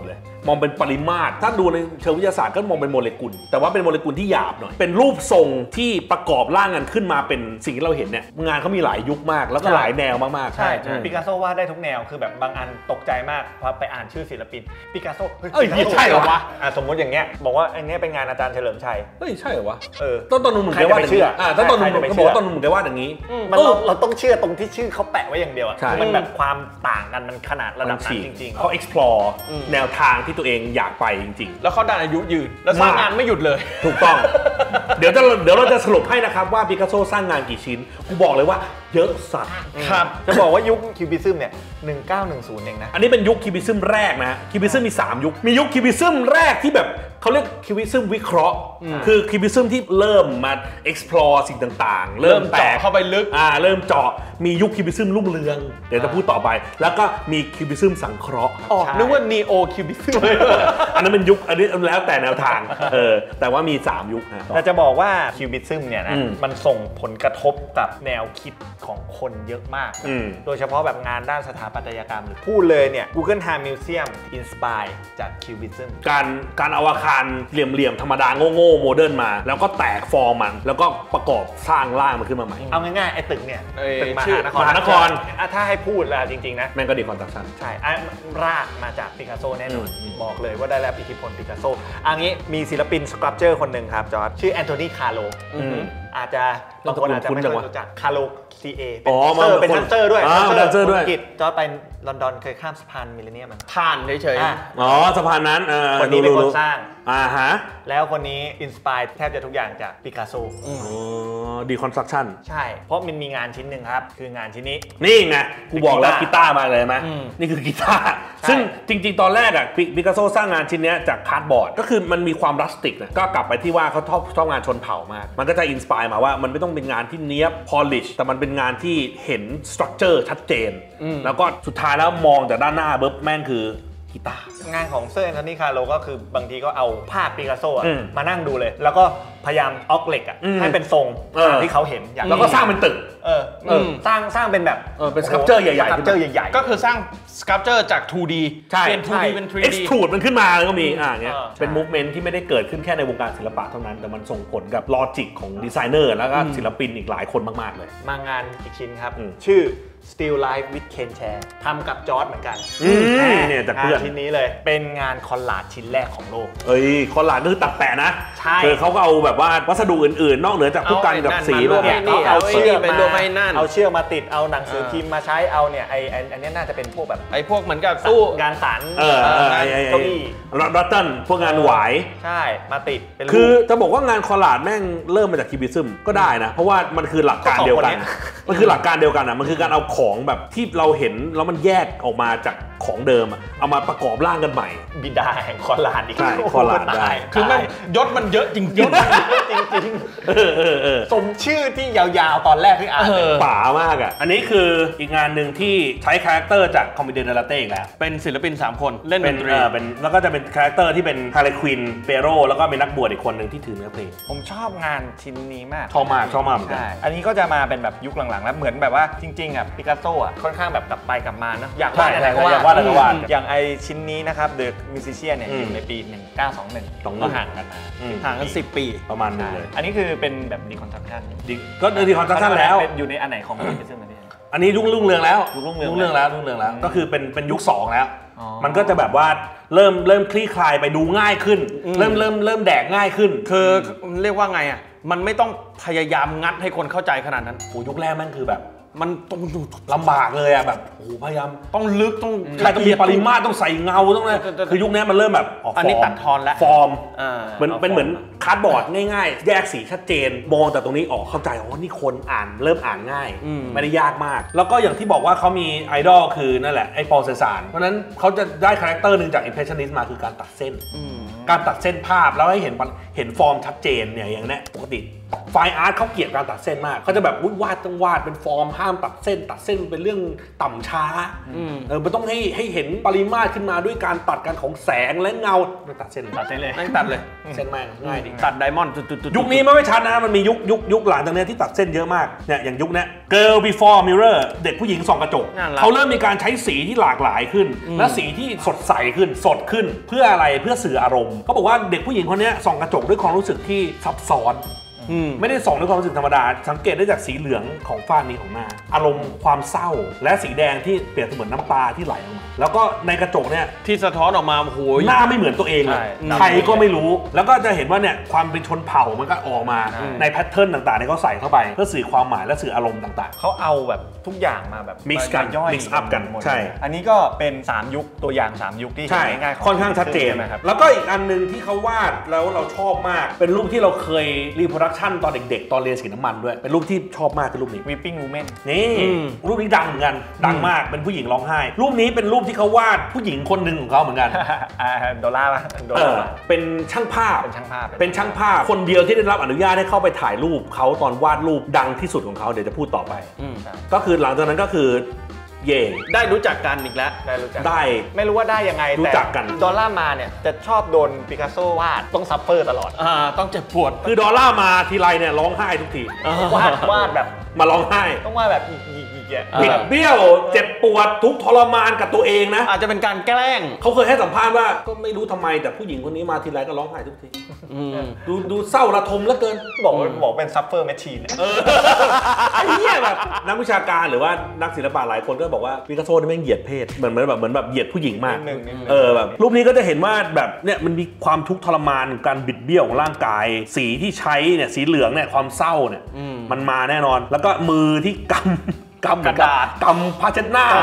มองเป็นปริมาตรถ้าดูในเชิงวิทยาศาสตร์ก็มองเป็นโมเลกุลแต่ว่าเป็นโมเลกุลที่หยาบหน่อยเป็นรูปทรงที่ประกอบร่างกันขึ้นมาเป็นสิ่งที่เราเห็นเนี่ยงานเขามีหลายยุคมากแล้วก็หลายแนวมากๆใช่ปิกัสโซวาดได้ทุกแนวคือแบบบางอันตกใจมากพอไปอ่านชื่อศิลปินปิกัสโซใช่เหรอวะสมมติอย่างเงี้ยบอกว่าอันนี้เป็นงานอาจารย์เฉลิมชัยใช่เหรอวะต้นหนุ่มแกวาดอย่างนี้ต้นหนุ่มเขาบอกว่าต้นหนุ่มแกวาดอย่างนี้เราต้องเชื่อตรงที่ชื่อเขาแปะไว้อย่างเดียวมันแบบความต่างกันมันขนาดระดับนั้นจริงๆเขา explore แนวทางที่ตัวเองอยากไปจริงๆแล้วเขาดันอายุยืนแล้วสร้างงานไม่หยุดเลยถูกต้องเดี๋ยวเราจะสรุปให้นะครับว่าปิกัสโซสร้างงานกี่ชิ้นกูบอกเลยว่าเยอะสัตว์ครับจะบอกว่ายุคคิวบิซึมเนี่ย1910เองนะอันนี้เป็นยุคคิวบิซึมแรกนะคิวบิซึมมี3ยุคมียุคคิวบิซึมแรกที่แบบเขาเรียกคิวบิซึมวิเคราะห์คือคิวบิซึมที่เริ่มมา explore สิ่งต่างๆเริ่มแตกเข้าไปลึกเริ่มเจาะมียุคคิวบิซึมรุ่งเรืองเดี๋ยวจะพูดต่อไปแล้วก็มีคิวบิซึมสังเคราะห์นึกว่า neo คิวบิซึมอันนั้นเป็นยุคอันนี้แล้วแต่แนวทางแต่ว่ามี3ยุคนะแต่จะบอกว่าคิวบิซึมเนี่ยนะมันส่งผลกระทบกับแนวคิดของคนเยอะมากโดยเฉพาะแบบงานด้านสถาปัตยกรรมพูดเลยเนี่ย Guggenheim Museum Inspire จากคิวบิซึมการเอาอาคารเหลี่ยมๆธรรมดาโง่ๆโมเดิร์นมาแล้วก็แตกฟอร์มมันแล้วก็ประกอบสร้างร่างมันขึ้นมาใหม่เอาง่ายๆไอ้ตึกเนี่ยตึกมหานครถ้าให้พูดแล้วจริงๆนะแม่งก็ดีคอนสตรัคชั่นใช่รากมาจากปิกัสโซแน่นอนบอกเลยว่าได้รับอิทธิพลปิกัสโซอันนี้มีศิลปินสครับเจอร์คนหนึ่งครับจอร์จชื่อแอนโทนีคาร์โลอาจจะบางคนอาจจะไม่เคยรู้จักคาร์โลCA เป็นทันเซอร์ด้วยกิจจอร์จไปลอนดอนเคยข้ามสะพานมิลเลนเนียมมันผ่านเฉยสะพานนั้นคนนี้เป็นคนสร้างฮะแล้วคนนี้อินสปายแทบจะทุกอย่างจากปิกัสโซดีคอนสตรัคชั่นใช่เพราะมันมีงานชิ้นหนึ่งครับคืองานชิ้นนี้นี่ไงกูบอกแล้วกีตาร์มาเลยไหมนี่คือกีตาร์ซึ่งจริงๆตอนแรกอ่ะปิกัสโซสร้างงานชิ้นนี้จากคาร์ดบอร์ดก็คือมันมีความรัสติกนะก็กลับไปที่ว่าเขาชอบงานชนเผ่ามากมันก็จะอินสปายมาว่ามันไม่ต้องเป็นงานที่เนี้ยบพอลิชแต่มันเป็นงานที่เห็นสตรัคเจอร์ชัดเจนแล้วก็สุดท้ายแล้วมองจากด้านหน้าเบิร์บแม่งคือกีตาร์งานของเซอร์แอนโทนีคาร์โลก็คือบางทีก็เอาภาพปิกัสโซมานั่งดูเลยแล้วก็พยายามออกเหล็กให้เป็นทรงที่เขาเห็นอย่างแล้วก็สร้างเป็นตึกสร้างเป็นแบบเป็นสครับเจอร์ใหญ่ๆก็คือสร้างสครับเจอร์จาก 2D เปลี่ยน 2D เป็น 3D extrude มันขึ้นมาแล้วก็มีเงี้ยเป็นมูฟเมนต์ที่ไม่ได้เกิดขึ้นแค่ในวงการศิลปะเท่านั้นแต่มันส่งผลกับลอจิกของดีไซเนอร์แล้วก็ศิลปินอีกหลายคนมากๆเลยมางานอีกชิ้นครับชื่อ Still Life with Ken Chair ทำกับจอร์จเหมือนกันเนี่ยจากเพื่อนชิ้นนี้เลยเป็นงานคอลลาจชิ้นแรกของโลกคอลลาจก็คือตัดแปะนะใช่เขาก็เอาแบบว่าวัสดุอื่นๆนอกเหนือจากผู้กันกับสีเอาเชือกมาติดเอาหนังสือพิมพ์มาใช้เอาเนี่ยอันนี้น่าจะเป็นพวกแบบพวกเหมือนกับตู้งานสารเก้าอี้รัตตันพวกงานหวายใช่มาติดเป็นคือจะบอกว่างานคอลลาจแม่งเริ่มมาจากคิวบิซึมก็ได้นะเพราะว่ามันคือหลักการเดียวกันมันคือหลักการเดียวกันมันคือการเอาของแบบที่เราเห็นแล้วมันแยกออกมาจากของเดิมเอามาประกอบร่างกันใหม่บิดาแห่งคอลลาจอีกใช่คอลลาจได้คือมันยศมันเยอะจริงสมชื่อที่ยาวๆตอนแรกที่อ่านป่ามากอันนี้คืออีกงานหนึ่งที่ใช้คาแรคเตอร์จากคอมมิเดียนเดลเต้อีกแล้วเป็นศิลปิน3คนเล่นดนตรีแล้วก็จะเป็นคาแรคเตอร์ที่เป็นฮาร์เลควินเปโรแล้วก็เป็นนักบวชอีกคนหนึ่งที่ถือเนื้อเพลงผมชอบงานชิ้นนี้มากชอบมากเหมือนกันอันนี้ก็จะมาเป็นแบบยุคหลังๆแล้วเหมือนแบบว่าจริงๆปิกัสโซค่อนข้างแบบกลับไปกลับมานะอยากวาดอะไรก็วาดอย่างไอชิ้นนี้นะครับ The Musician เนี่ยอยู่ในปี1921ก็ห่างกันมาห่างกัน10 ปีประมาณนึงเลยอันนี้คือเป็นแบบดีคอนสตรัคชั่นก็ดีคอนสตรัคชั่นแล้วอยู่ในอันไหนของปิกัสโซอันนี้รุ่งเรืองแล้วก็คือเป็นยุค2แล้วมันก็จะแบบว่าเริ่มคลี่คลายไปดูง่ายขึ้นเริ่มแดกง่ายขึ้นคือเรียกว่าไงมันไม่ต้องพยายามงัดให้คนเข้าใจขนาดนั้นยุคแรกมันคือแบบมันต้องลำบากเลยแบบพยายามต้องลึกต้องมีปริมาตรต้องใส่เงาต้องอะไรคือยุคนี้มันเริ่มแบบอันนี้ตัดทอนแล้วฟอร์มเหมือนคาร์ดบอร์ดง่ายๆแยกสีชัดเจนมองแต่ตรงนี้เข้าใจนี่คนเริ่มอ่านง่ายไม่ได้ยากมากแล้วก็อย่างที่บอกว่าเขามีไอดอลคือนั่นแหละไอ้ปอลเซซานเพราะนั้นเขาจะได้คาแรคเตอร์หนึ่งจากอิมเพรสชันนิสต์มาคือการตัดเส้นภาพแล้วให้เห็นฟอร์มชัดเจนเนี่ยอย่างนี้ปกติไฟอาร์ตเขาเกลียดการตัดเส้นมากเขาจะแบบวาดต้องวาดเป็นฟอร์มห้ามตัดเส้นเป็นเรื่องต่ำช้ามันต้องให้เห็นปริมาตรขึ้นมาด้วยการตัดกันของแสงและเงาตัดเส้นเลยนั่งตัดเลยเส้นแม่งง่ายดิตัดไดมอนด์ยุคนี้ไม่ชัดนะมันมียุคหลังจากนี้ที่ตัดเส้นเยอะมากเนี่ยอย่างยุคนี้ Girl Before Mirror เด็กผู้หญิงส่องกระจกเขาเริ่มมีการใช้สีที่หลากหลายขึ้นและสีที่สดใสขึ้นสดขึ้นเพื่ออะไรเพื่อสื่ออารมณ์เขาบอกว่าเด็กผู้หญิงคนนี้ส่องกระจกด้วยความรู้สึกที่ซับซ้อนไม่ได้ส่องด้วยความรู้สึกธรรมดาสังเกตได้จากสีเหลืองของฝ้านี้ของหน้าอารมณ์ความเศร้าและสีแดงที่เปรียบเสมือนน้ำตาที่ไหลออกมาแล้วก็ในกระจกเนี่ยที่สะท้อนออกมาโอ้โหหน้าไม่เหมือนตัวเองเลยใครก็ไม่รู้แล้วก็จะเห็นว่าเนี่ยความเป็นชนเผ่ามันก็ออกมาในแพทเทิร์นต่างๆที่เขาใส่เข้าไปเพื่อสื่อความหมายและสื่ออารมณ์ต่างๆเขาเอาแบบทุกอย่างมาแบบมิกซ์กันมิกซ์อัพกันใช่อันนี้ก็เป็น3ยุคตัวอย่าง3ยุคที่ง่ายๆค่อนข้างชัดเจนนะครับแล้วก็อีกอันนึงที่เขาวาดแล้วเราชอบมากเป็นรูปที่เราเคยรีโปรดักชันตอนเด็กๆตอนเรียนสีน้ำมันด้วยเป็นรูปที่ชอบมากคือรูปนี้ Weeping Woman นี่รูปนี้ดังเหมือนกันดังมากเป็นผู้หญิงร้องไห้รูปนี้เป็นรูปที่เขาวาดผู้หญิงคนหนึ่งของเขาเหมือนกันดอลลาร์ป่ะเป็นช่างภาพคนเดียวที่ได้รับอนุญาตให้เข้าไปถ่ายรูปเขาตอนวาดรูปดังที่สุดของเขาเดี๋ยวจะพูดต่อไปก็คือหลังจากนั้นก็คือเย่ได้รู้จักกันอีกแล้วได้ไม่รู้ว่าได้ยังไงรู้จักกันดอลลาร์มาเนี่ยจะชอบโดนปิกัสโซวาดต้องซัฟเฟอร์ตลอดต้องเจ็บปวดคือดอลลาร์มาทีไรเนี่ยร้องไห้ทุกทีวาดแบบมาร้องไห้ต้องวาดแบบบิดเบี้ยวเจ็บปวดทุกทรมานกับตัวเองนะอาจจะเป็นการแกล้งเขาเคยให้สัมภาษณ์ว่าก็ไม่รู้ทำไมแต่ผู้หญิงคนนี้มาทีไรก็ร้องไห้ทุกทีดูเศร้าระทมเหลือเกินบอกเป็นซัฟเฟอร์แมชชีนไอ้เนี่ยแบบนักวิชาการหรือว่านักศิลปะหลายคนก็บอกว่าปิกัสโซนี่แม่งเหยียดเพศเหมือนแบบเหยียดผู้หญิงมากแบบรูปนี้ก็จะเห็นว่าแบบเนี่ยมันมีความทุกข์ทรมานการบิดเบี้ยวของร่างกายสีที่ใช้เนี่ยสีเหลืองเนี่ยความเศร้าเนี่ยมันมาแน่นอนแล้วก็มือที่กำกระดาษกำผ้าเช็ดหน้า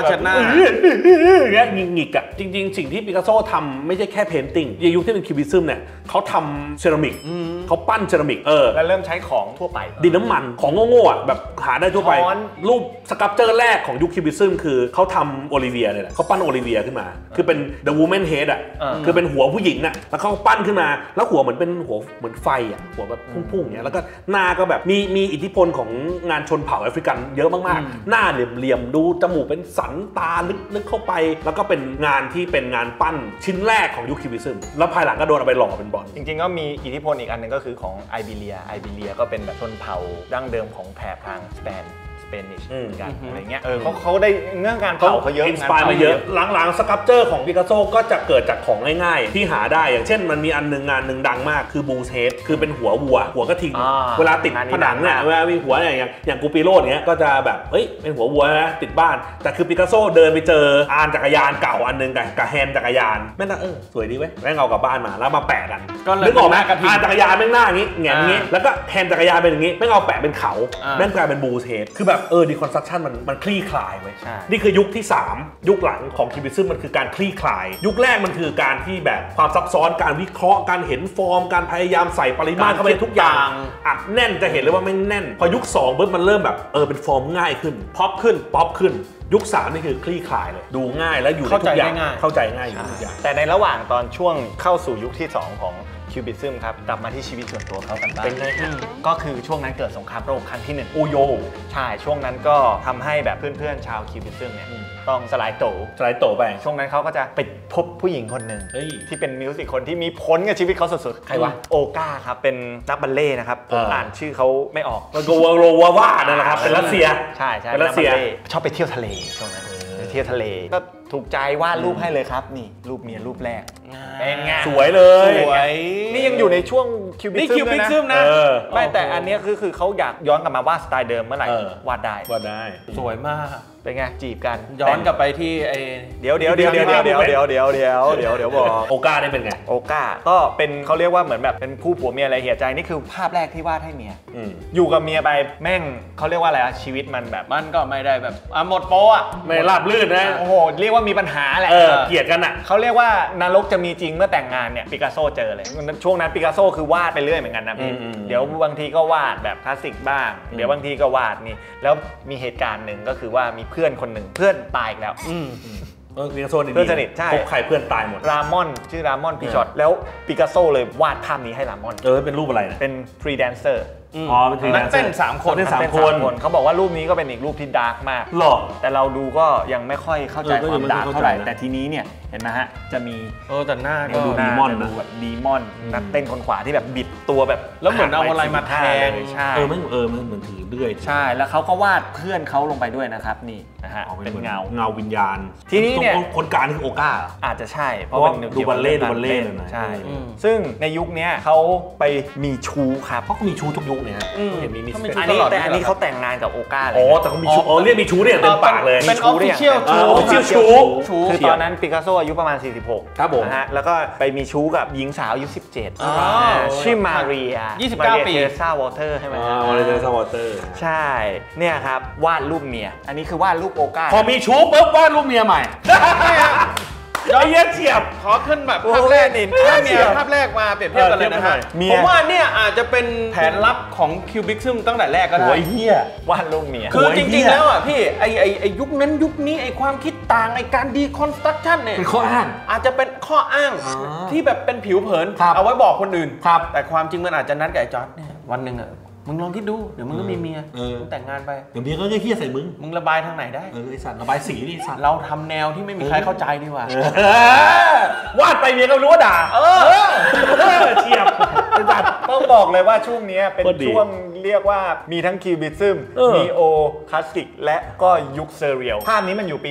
เนี่ยหงิกๆอ่ะจริงๆสิ่งที่ปิกัสโซทำไม่ใช่แค่เพนติ้งในยุคที่เป็นคิวบิซึมเนี่ยเขาทำเซรามิกเขาปั้นเซรามิกแล้วเริ่มใช้ของทั่วไปดินน้ำมันของโง่ๆอ่ะแบบหาได้ทั่วไปรูปสครับเจอร์แรกของยุคคิวบิซึมคือเขาทำโอลิเวียเลยแหละเขาปั้นโอลิเวียขึ้นมาคือเป็น The Woman Head อ่ะคือเป็นหัวผู้หญิงน่ะแล้วเขาปั้นขึ้นมาแล้วหัวเหมือนเป็นหัวเหมือนไฟอ่ะหัวแบบพุ่งๆอย่างเงี้ยแล้วก็หน้าก็แบบมีอิทธิพลของงานชนเผ่าแอฟริกันเยอะมากๆหน้าเหลี่ยมดูจมูกเป็นสันตาลึกเข้าไปแล้วก็เป็นงานที่เป็นงานปั้นชิ้นแรกของยุคคิวบิซึมแล้วภายหลังก็โดนเอาไปหล่อเป็นบอลจริงๆก็มีอิทธิพลอีกอันนึงก็คือของไอบีเรียก็เป็นแบบชนเผ่าดั้งเดิมของแถบทางสเปนกันอะไรเงี้ยเขาได้เรื่องการเผาเขาเยอะอินสปายมาเยอะหลังๆสครับเจอร์ของปิกัสโซก็จะเกิดจากของง่ายๆที่หาได้อย่างเช่นมันมีอันนึงงานหนึ่งดังมากคือบูเซตคือเป็นหัววัวหัวกระทิงเวลาติดผนังเนี่ยเวลามีหัวอย่างกูปิโร่เนี้ยก็จะแบบเฮ้ยเป็นหัววัวนะติดบ้านแต่คือปิกัสโซเดินไปเจออานจักรยานเก่าอันนึงกับแฮนด์จักรยานแม่น่าสวยดีเว้ยแม่งเอากลับบ้านมาแล้วมาแปะกันนึกออกไหมอานจักรยานแม่งหน้าอย่างงี้แง่งงี้แล้วก็แฮนด์จักรยานเป็นอย่างงี้แม่งเอาแปะเป็นเขาแม่งกลายเป็นบูเซตคือแบบดีคอนสตรัคชั่นมันคลี่คลายไว้นี่คือยุคที่3ยุคหลังของคิวบิซึมมันคือการคลี่คลายยุคแรกมันคือการที่แบบความซับซ้อนการวิเคราะห์การเห็นฟอร์มการพยายามใส่ปริมาตรเข้าไปทุกอย่างอัดแน่นจะเห็นเลยว่าไม่แน่นพอยุค2ปุ๊บมันเริ่มแบบเป็นฟอร์มง่ายขึ้นป๊อปขึ้นยุค3นี่คือคลี่คลายเลยดูง่ายแล้วอยู่ในทุกอย่างเข้าใจง่ายอยู่ทุกอย่างแต่ในระหว่างตอนช่วงเข้าสู่ยุคที่2ของคิวบิซึมครับกลับมาที่ชีวิตส่วนตัวเขากันบ้างก็คือช่วงนั้นเกิดสงครามโลกครั้งที่1 โอโยใช่ช่วงนั้นก็ทำให้แบบเพื่อนๆชาวคิวบิซึมเนี่ยต้องสลายโตไปช่วงนั้นเขาก็จะไปพบผู้หญิงคนหนึ่งที่เป็นมิวสิกคนที่มีผลกับชีวิตเขาสุดๆใครวะโอก้าครับเป็นนักบัลเล่นะครับผมอ่านชื่อเขาไม่ออกโกโรวานั่นแหละครับเป็นรัสเซียใช่เป็นรัสเซียชอบไปเที่ยวทะเลช่วงนั้นไปเที่ยวทะเลก็ถูกใจวาดรูปให้เลยครับนี่รูปเมียรูปแรกเป็นไงสวยเลยนี่ยังอยู่ในช่วงคิวบิซึมนะไม่แต่อันนี้คือเขาอยากย้อนกลับมาวาดสไตล์เดิมเมื่อไหร่วาดได้สวยมากเป็นไงจีบกันย้อนกลับไปที่เดี๋ยวบอกโอก้าได้เป็นไงโอก้าก็เป็นเขาเรียกว่าเหมือนแบบเป็นคู่ผัวเมียอะไรเหี่ยใจนี่คือภาพแรกที่วาดให้เมียอยู่กับเมียไปแม่งเขาเรียกว่าอะไรชีวิตมันแบบมันก็ไม่ได้แบบหมดโปอ่ะไม่ราบลื่นนะโอ้โหเรียกว่ามีปัญหาแหละเกลียดกันอ่ะเขาเรียกว่านรกจะมีจริงเมื่อแต่งงานเนี่ยปิกัสโซเจอเลยช่วงนั้นปิกัสโซคือวาดไปเรื่อยเหมือนกันนะพี่เดี๋ยวบางทีก็วาดแบบคลาสสิกบ้างเดี๋ยวบางทีก็วาดนี่แล้วมีเหตุการณ์หนึ่งก็คือว่ามีเพื่อนคนหนึ่งเพื่อนตายแล้วปิกัสโซเพื่อนสนิทใช่พบใครเพื่อนตายหมดรามอนชื่อรามอนพีชอตแล้วปิกัสโซเลย วาดภาพนี้ให้รามอนเป็นรูปอะไรนะเป็นฟรีแดนเซอร์อ๋อเป็นฟรีแลนันกเซอเต้นร์ 3 คนเต้นสามเป็น3 คนเขาบอกว่ารูปนี้ก็เป็นอีกรูปที่ดาร์กมากหรอแต่เราดูก็ยังไม่ค่อยเข้าใจก็คยัวาง มไม่ดาร์กเข้าใจเท่าไหร่นะแต่ทีนี้เนี่ยเห็นไหมฮะจะมีแต่หน้าก็ดูดีมอนนะดูแบบดีมอนนักเต้นคนขวาที่แบบบิดตัวแบบแล้วเหมือนเอาอะไรมาแทงเลยใช่มันเหมือนถือเลื่อยใช่แล้วเขาก็วาดเพื่อนเขาลงไปด้วยนะครับนี่นะฮะอ๋อเป็นเงาเงาวิญญาณทีนี้เนี่ยตรงคนกลางนี่คือโอก้าเหรออาจจะใช่เพเพราะราะว่าว่าดูบัลเล่ต์เลยนะใช่อืมซึ่งในยุคนี้เขาไปมีชู้ครับเพราะเขามีชู้ทุกยุคเนี่ยฮะเห็นมีเขามีสชู้เปคอันนี้เขาแต่งงานกับโอก้าเลยอ๋อแต่เขามีชู้เรียกมีชู้เนี่ยเต็มปากเลยเป็นมีชู้ official ชู้ชู้ชู้ชู้คือตอนนั้นปิกัสโซอายุประมาณ 46 ครับผมนะฮะแล้วก็ไปมีชู้กับหญิงสาวอายุ 17 อ๋อชื่อมาเรีย 29 ปีเทเรซ่าวอเตอร์ใช่ไหมฮะมาเลยเจอซาวอเตอร์ใช่เนี่ยครับวาดรูปเมียอันนี้คือวาดรูปโอก้าพอมีชู้ปุ๊บวาดรูปเมียใหม่ไอ้เหี้ยเฉียบขอขึ้นแบบภาพแรกนี่โอ้ยภาพเมียภาพแรกมาเปรียบเทียบกันเลยนะฮะเมียผมว่าเนี่ยอาจจะเป็นแผนลับของคิวบิกซึมตั้งแต่แรกก็ได้โอ้ยเหี้ยวาดรูปเมียคือโอ้ยจเหี้ริงยๆแล้วอ่ะพี่ไอยุคนั้นยุคนี้ไอความคิดต่างไอการดีคอนสตรักชั่นเนี่ยเป็นข้ออ้างอาจจะเป็นข้ออ้างอ๋อที่แบบเป็นผิวเผินครับเอาไว้บอกคนอื่นครับแต่ความจริงมันอาจจะนัดกับไอ้จอร์ดเนี่ยวันหนึ่งอ่ะมึงลองคิดดูเดี๋ยวมึงก็มีเมียเออมึงแต่งงานไปเดี๋ยวเมียก็เหี้ยใส่มึงมึงระบายทางไหนได้ไอ้สัตว์ระบายสีดิสัตว์เราทำแนวที่ไม่มีใครเข้าใจดีกว่าวาดไปเมียก็รู้ว่าด่าเฉียบไอ้สัตว์ต้องบอกเลยว่าช่วงนี้เป็นโคตรดีช่วงเรียกว่ามีทั้งคิวบิซึมเออนีโอคลาสสิกและก็ยุคเซเรียลภาพนี้มันอยู่ปี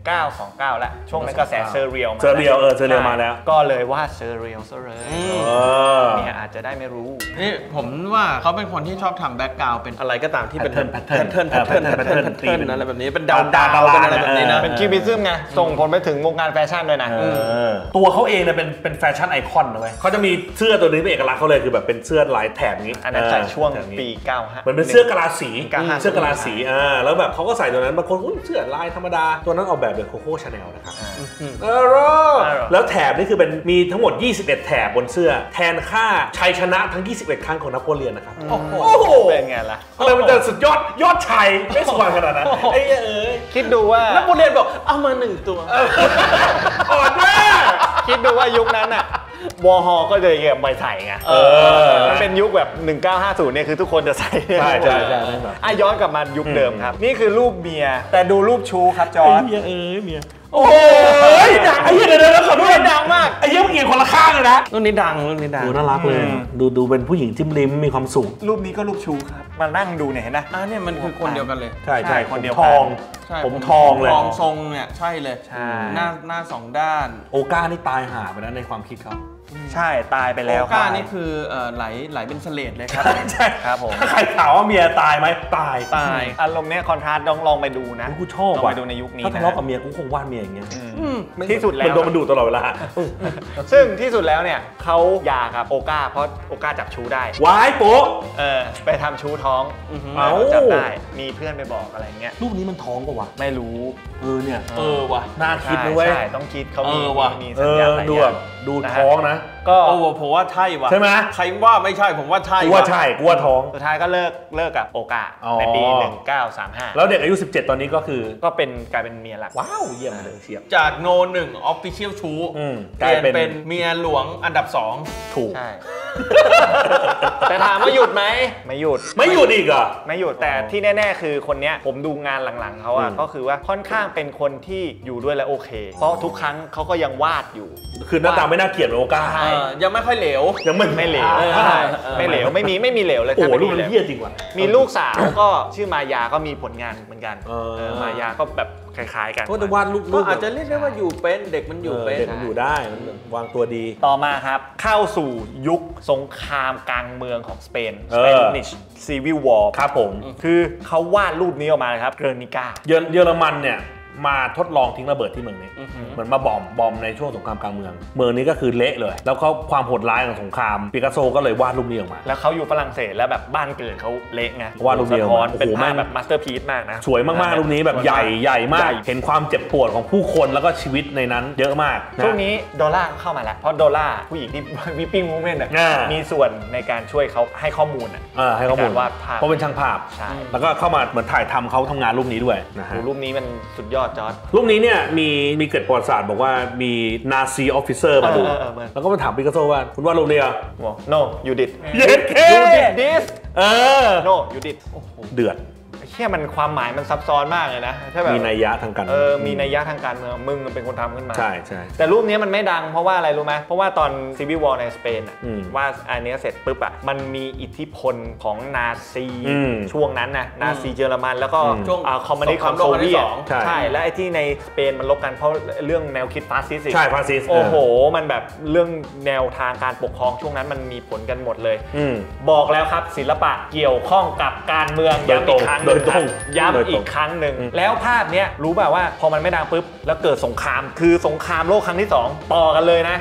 1929 แล้ว ช่วงนั้นกระแสเซเรียลมาเซเรียลเซเรียลมาแล้วก็เลยวาดเซเรียลซะเลย เนี่ยอาจจะได้ไม่รู้นี่ผมว่าเขาเป็นคนที่ชอบทำแบ็กกราวด์เป็นอะไรก็ตามที่เป็น pattern แพทเทิร์นอะไรแบบนี้เป็นดาวดาวเป็นอะไรแบบนี้นะเป็นคิวบิซึมไง ส่งผลไปถึงวงการแฟชั่นด้วยนะตัวเขาเองเนี่ยเป็นแฟชั่นไอคอนนะเว้ยเขาจะมีเสื้อตัวนี้เป็นเอกลักษณ์เขาเลยคือแบบเป็นเสื้อลายแถบนี้อันนั้นใส่ช่วงแถบนี้ปี 95 เหมือนเป็นเสื้อกะลาสี 95 เสื้อกะลาสีแล้วแบบเขาก็ใส่ตัวนั้นบางคนอุ๊ยเสื้อลายธรรมดาตัวนั้นออกแบบโดยโคโค่ชาแนลนะครับแล้วแถบนี่คือเป็นมีทั้งหมด21แถบบนเสื้อแทนค่าชัยชนะทั้ง21ครั้งของนโปเลียนนะครับโอ้โหเป็นไงล่ะอะไรมันจะสุดยอดชัยไม่สว่างขนาดนั้นไอ้เอ้ยคิดดูว่านักบุเรียนบอกเอามา1 ตัวอ่อนมากคิดดูว่ายุคนั้นอะวอร์ฮอลก็เลยแบบไม่ใส่ไงมันเป็นยุคแบบ 1950 เนี่ยคือทุกคนจะใส่ใช่ย้อนกลับมายุคเดิมครับ นี่คือรูปเมีย แต่ดูรูปชูครับจอร์จเมียโอ้ยดังไอ้เหี้ยเดี๋ยวขอโทษดังมากไอ้เหี้ยเมื่อกี้คนละข้างเลยนะรุ่นนี้ดังดูน่ารักเลยดูเป็นผู้หญิงจิ้มลิ้มมีความสุขรูปนี้ก็รูปชูครับ มานั่งดูเนี่ยเห็นไหมเนี่ยมันคือคนเดียวกันเลยใช่คนเดียวทองใช่ผมทองเลยทองทรงเนี่ยใช่เลยใช่หน้า2 ด้านโอก้านี่ตายห่าไปแล้วในความคิดเขาใช่ตายไปแล้วโอก้านี่คือไหลเป็นเสลดเลยครับใช่ครับผมถ้าใครถามว่าเมียตายไหมตายตายอารมณ์เนี้ยคอนทราสต์ลองไปดูนะกูชอบลองว่ะไปดูในยุคนี้ถ้าทะนะเลาะกับเมียกูคงวาดเมียอย่างเงี้ยที่สุดแล้วมันโดนมันดูตลอดเวลาซึ่งที่สุดแล้วเนี่ยเขาหย่ากับโอก้าเพราะโอก้าจับชู้ได้วายโป๊ะไปทำชู้ท้องเอ้าจับได้มีเพื่อนไปบอกอะไรเงี้ยรูปนี้มันท้องปะวะไม่รู้เนี่ยว่ะน่าคิดนะเว้ยใช่ต้องคิดเขามีว่ะมีสัญญาณหลายดูอแบย่างบดูนะฮะท้องนะก็ผมว่าใช่ว่ะใช่ไหมใครว่าไม่ใช่ผมว่าใช่กูว่าใช่กูว่าท้องสุดท้ายก็เลิกกับโอกาอ๋อในปี 1935 แล้วเด็กอายุ 17 ตอนนี้ก็คือก็กลายเป็นเมียหลักว้าวเยี่ยมเลยเชียบจากโน1 Official ชูกลายเป็นเมียหลวงอันดับถูกใช่ แต่ถามว่าหยุดไหมไม่หยุดไม่หยุดอีกเหรอไม่หยุดแต่ที่แน่ๆคือคนเนี้ยผมดูงานหลังๆเขาอะก็คือว่าค่อนข้างเป็นคนที่อยู่ด้วยแล้วโอเค เพราะทุกครั้งเขาก็ยังวาดอยู่คือหน้าตาไม่น่าเกลียดเหมือนโอก้าใช่ยังไม่ค่อยเหลวยังไม่ไม่เหลวเออใช่เออไม่เหลวไม่มีเหลวเลยโอ้โหแทบรูปไม่มันมีเหี้ยจริงว่ะมีลูกสาวก็ชื่อมายาก็มีผลงานเหมือนกันเออมายาก็แบบคล้ายๆกันก็จะวาดรูปก็อาจจะเรียกได้ว่าอยู่เป็นเด็กมันอยู่เป็นเด็กมันอยู่ได้มันวางตัวดีต่อมาครับเข้าสู่ยุคสงครามกลางเมืองของสเปน Spanish Civil War ครับผมคือเขาวาดรูปนี้ออกมาเลยครับเกอร์นิกาเยอรมันเนี่ยมาทดลองทิ้งระเบิดที่เมืองนี้เหมือนมาบอมในช่วงสงครามกลางเมืองเมืองนี้ก็คือเละเลย แล้วเขาความโหดร้ายของสงครามปิกัสโซก็เลยวาดรูปนี้ออกมาแล้วเขาอยู่ฝรั่งเศสแล้วแบบบ้านเกิดเขาเละไงวาดรูปเดียวสะท้อนโอ้โหเป็นภาพแม่งแบบมาสเตอร์พีซมากนะสวยมากๆรูปนี้แบบใหญ่มาก เห็นความเจ็บปวดของผู้คนแล้วก็ชีวิตในนั้นเยอะมากนะช่วงนี้ดอลลาร์เข้ามาแล้วเพราะดอลลาร์ผู้หญิงที่ วิปปิ้งมูเมนต์อ่ามีส่วนในการช่วยเขาให้ข้อมูลให้ข้อมูลในการวาดภาพเพราะเป็นช่างภาพใช่แล้วก็เข้ามาเหมือนถ่ายทำเขาทำงานรูปนี้ด้วยนะฮะดูรูปนี้มันสุดยอดจอร์จรูปนี้เนี่ยมีเกิดประวัติศาสตร์บอกว่ามีนาซีออฟฟิเซอร์มาดู แล้วก็มาถามปิกัสโซว่าคุณวาดรูปนี้เหรอ no you did Yes, you did this โนยูดิตเดือดเชี่ยมันความหมายมันซับซ้อนมากเลยนะถ้าแบบมีนัยยะทางการมีนัยยะทางการเมืองมึงเป็นคนทำขึ้นมาใช่แต่รูปนี้มันไม่ดังเพราะว่าอะไรรู้ไหมเพราะว่าตอนซีวิลวอร์ในสเปนว่าอันนี้เสร็จปุ๊บอ่ะมันมีอิทธิพลของนาซีช่วงนั้นนะนาซีเยอรมันแล้วก็ช่วงคอมมิวนิสต์ของโซเวียตใช่และไอ้ที่ในสเปนมันลบกันเพราะเรื่องแนวคิดฟาสซิสต์ใช่ฟาสซิสต์โอ้โหมันแบบเรื่องแนวทางการปกครองช่วงนั้นมันมีผลกันหมดเลยบอกแล้วครับศิลปะเกี่ยวข้องกับการเมืองย้ำอีกครั้งย้ำอีกครั้งหนึ่งแล้วภาพเนี้ยรู้ป่าวว่าพอมันไม่ดังปุ๊บแล้วเกิดสงครามคือสงครามโลกครั้งที่2ต่อกันเลยนะ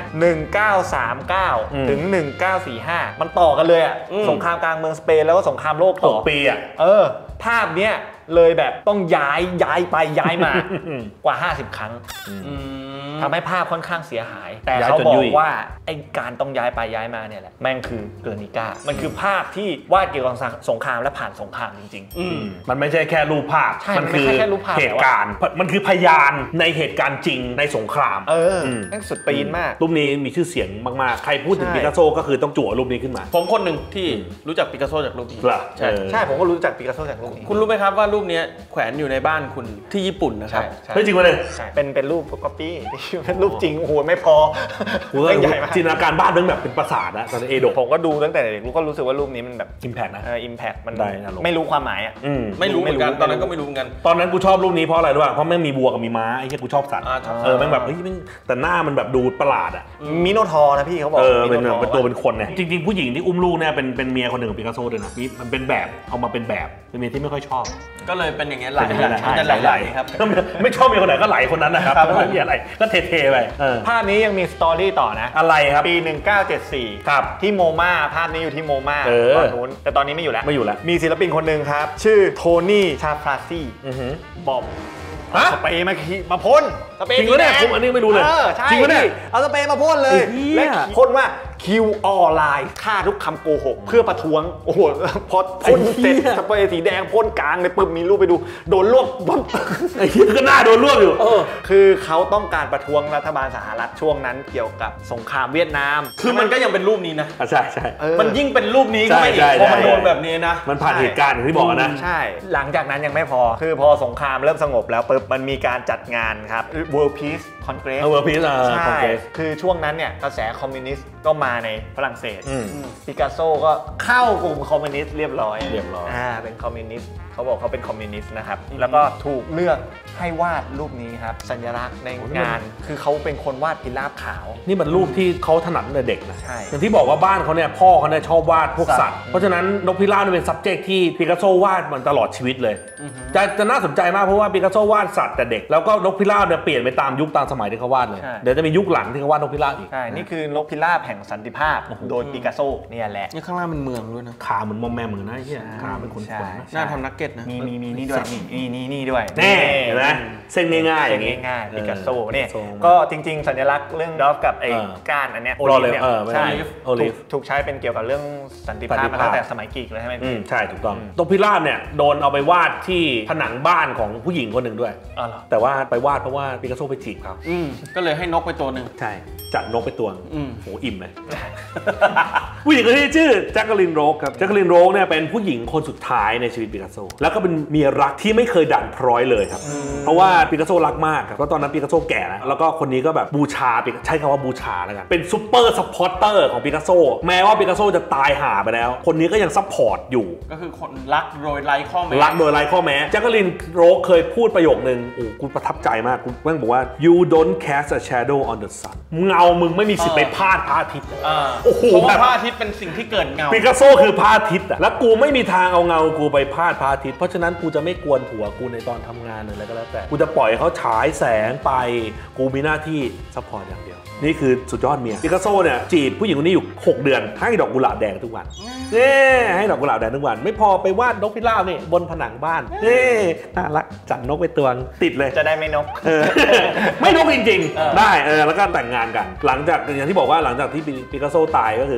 1939ถึง1945มันต่อกันเลยอ่ะสงครามกลางเมืองสเปนแล้วก็สงครามโลกต่อ 6 ปีอ่ะภาพเนี้ยเลยแบบต้องย้ายไปย้ายมากว่า50 ครั้งทำให้ภาพค่อนข้างเสียหายแต่เขาบอกว่าไอ้การต้องย้ายไปย้ายมาเนี่ยแหละแม่งคือเกอร์นิก้ามันคือภาพที่วาดเกี่ยวกับสงครามและผ่านสงครามจริงๆมันไม่ใช่แค่รูปภาพมันคือเหตุการณ์มันคือพยานในเหตุการณ์จริงในสงครามแม่งสุดปีนมากรูปนี้มีชื่อเสียงมากๆใครพูดถึงปิกัสโซก็คือต้องจั่วรูปนี้ขึ้นมาผมคนหนึ่งที่รู้จักปิกัสโซจากรูปนี้ใช่ผมก็รู้จักปิกัสโซจากรูปนี้คุณรู้ไหมครับว่ารูปนี้แขวนอยู่ในบ้านคุณที่ญี่ปุ่นนะครับจริงๆเลยเป็นรูปก๊อปปี้เป็นรูปจริงโอ้โหไม่พอใหญ่มากจินตนาการบ้านเรื่องแบบเป็นปราสาทนะตอนเอโดะผมก็ดูตั้งแต่เด็กก็รู้สึกว่ารูปนี้มันแบบอิมแพคนะอิมแพคมันไม่รู้ความหมายอ่ะไม่รู้เหมือนกันตอนนั้นก็ไม่รู้เหมือนกันตอนนั้นกูชอบรูปนี้เพราะอะไรรู้ป่ะเพราะแม่งมีวัวกับมีม้าไอ้ที่กูชอบสัตว์แม่งแบบแต่หน้ามันแบบดูประหลาดอ่ะมิโนทอร์นะพี่เขาบอกเป็นตัวเป็นคนเนี่ยจริงๆผู้หญิงที่อุ้มลูกเนี่ยเป็นเมียคนหนึ่งของปิกัสโซด้วยนะมันเป็นแบบเอามาเป็นแบบเป็นเมียที่ไม่ค่อยชอบก็เลยเป็นอย่างเงี้ยไหลครับไม่ชอบเมียคนไหนก็ไหลคนนั้นนะครับไม่มีอะไรก็เทๆไปภาพนี้ยังมีสตอรี่ต่อนะอะไรครับปี1974ครับที่โมมาภาพนี้อยู่ที่โมมาตอนนู้นแต่ตอนนี้ไม่อยู่แล้วมีศิลปินคนหนึ่งครับชื่อโทนี่ชาฟราซี่บอมสเปรย์มาพ่นสเปรย์จริงเหรอเนี่ยผมอันนี้ไม่รู้เลยจริงเหรอเนี่ยเอาสเปรย์มาพ่นเลยและพ่นว่าคิวออนไลน์ฆ่าทุกคำโกหกเพื่อประท้วงโอ้โหพอพ่นเสร็จสเปรย์สีแดงพ่นกลางเลยปึ๊บมีรูปไปดูโดนรวบไอ้เหี้ยก็น่าโดนรวบอยู่คือเขาต้องการประท้วงรัฐบาลสหรัฐช่วงนั้นเกี่ยวกับสงครามเวียดนามคือมันก็ยังเป็นรูปนี้นะใช่ใช่มันยิ่งเป็นรูปนี้ก็ไม่อีกพอมันโดนแบบนี้นะมันผ่านเหตุการณ์อย่างที่บอกนะใช่หลังจากนั้นยังไม่พอคือพอสงครามเริ่มสงบแล้วปึ๊บมันมีการจัดงานครับ World Peace Congress World Peace ใช่คือช่วงนั้นเนี่ยกระแสคอมมิวนิสต์ก็มาในฝรั่งเศสปิกัสโซก็เข้ากลุ่มคอมมิวนิสต์เรียบร้อยเป็นคอมมิวนิสต์เขาบอกเขาเป็นคอมมิวนิสต์นะครับแล้วก็ถูกเลือกให้วาดรูปนี้ครับสัญลักษณ์ในงานคือเขาเป็นคนวาดพิราบขาวนี่มันรูปที่เขาถนัดตั้งแต่เด็กนะอย่างที่บอกว่าบ้านเขาเนี่ยพ่อเขาเนี่ยชอบวาดพวกสัตว์เพราะฉะนั้นนกพิราบเป็น subject ที่ปิกัสโซวาดมันตลอดชีวิตเลยจะน่าสนใจมากเพราะว่าปิกัสโซวาดสัตว์แต่เด็กแล้วก็นกพิราบเนี่ยเปลี่ยนไปตามยุคตามสมัยที่เขาวาดเลยเดี๋ยวจะมียุคหลังที่เขาวาดนกพิราบอีกใช่นี่คือนกพิราบแห่งสันติภาพโดยปิกัสโซเนี่ยแหละนี่ข้างล่างเป็นเมืองด้วยนะขาเหมือนมอมแมมเหมือนนะไอ้เหี้ยขาเป็นคนหน้าทำนักเก็ตนะมีนี่ด้วยนี่ด้วยนี่เห็นไหมเส้นง่ายๆอย่างงี้ง่ายปิกัสโซเนี่ยก็จริงๆสัญลักษณ์เรื่องดอฟกับไอ้ก้านอันเนี้ยโอลิฟเนี่ยใช่ถูกใช้เป็นเกี่ยวกับเรื่องสันติภาพมาตั้งแต่สมัยกรีกเลยใช่ไหมใช่ถูกต้องนกพิราบเนี่ยโดนเอาไปวาดที่ผนังบ้านของผู้หญิงคนหนึ่งด้วยแต่ว่าไปวาดเพราะว่าปิกัสโซไปจีบเขาก็เลยให้นกไปตัวหนึ่งใช่จัดนกไปตัวโหอิ่มเลยผู้หญิงคนนี้ชื่อแจ็คเกอรีนโรกครับแจ็คเกอรีนโรกเนี่ยเป็นผู้หญิงคนสุดท้ายในชีวิตปิกัสโซแล้วก็เป็นเมียรักที่ไม่เคยด่างพร้อยเลยครับเพราะว่าปิกัสโซรักมากครับเพราะตอนนั้นปิกัสโซแก่แล้วก็คนนี้ก็แบบบูชาใช้คำว่าบูชาแล้วกันเป็นซุปเปอร์ซัพพอร์เตอร์ของปิกัสโซแม้ว่าปิกัสโซจะตายห่าไปแล้วคนนี้ก็ยังซัพพอร์ตอยู่ก็คือคนรักโดยไร้ข้อแม้แจ็คเกอรีนโรกเคยพูดประโยคนึงโอ้กูประทับใจมากกูแม่งบอกว่า you don't cast a shadow on the sun เงามึงไม่มีสิทธิ์ไปพาดพระอาทิตย์โอ้โหเพราะว่าพระอาทิตย์เป็นสิ่งที่เกิดเงาปิกัสโซคือพระอาทิตย์แล้วกูไม่มีทางเอาเงากูไปพาดพระอาทิตย์เพราะฉะนั้นกูจะไม่กวนผัวกูในตอนทำงานอะไรก็แล้วแต่กูจะปล่อยเขาฉายแสงไปกูมีหน้าที่ซัพพอร์ตอย่างเดียวนี่คือสุดยอดเมียปิกัสโซเนี่ยจีบผู้หญิงคนนี้อยู่6 เดือนให้ดอกกุหลาบแดงทุกวันให้ดอกกุหลาบแดงทุกวันไม่พอไปวาดนกพิราบนี่บนผนังบ้านน่ารักจัดนกไปตัวติดเลยจะได้ไม่นกไม่นกจริงๆได้แล้วก็แต่งงานกันหลังจากอย่างที่บอกว่าหลังจากที่ปิกัสโซตายก็คือคนนี้แหละ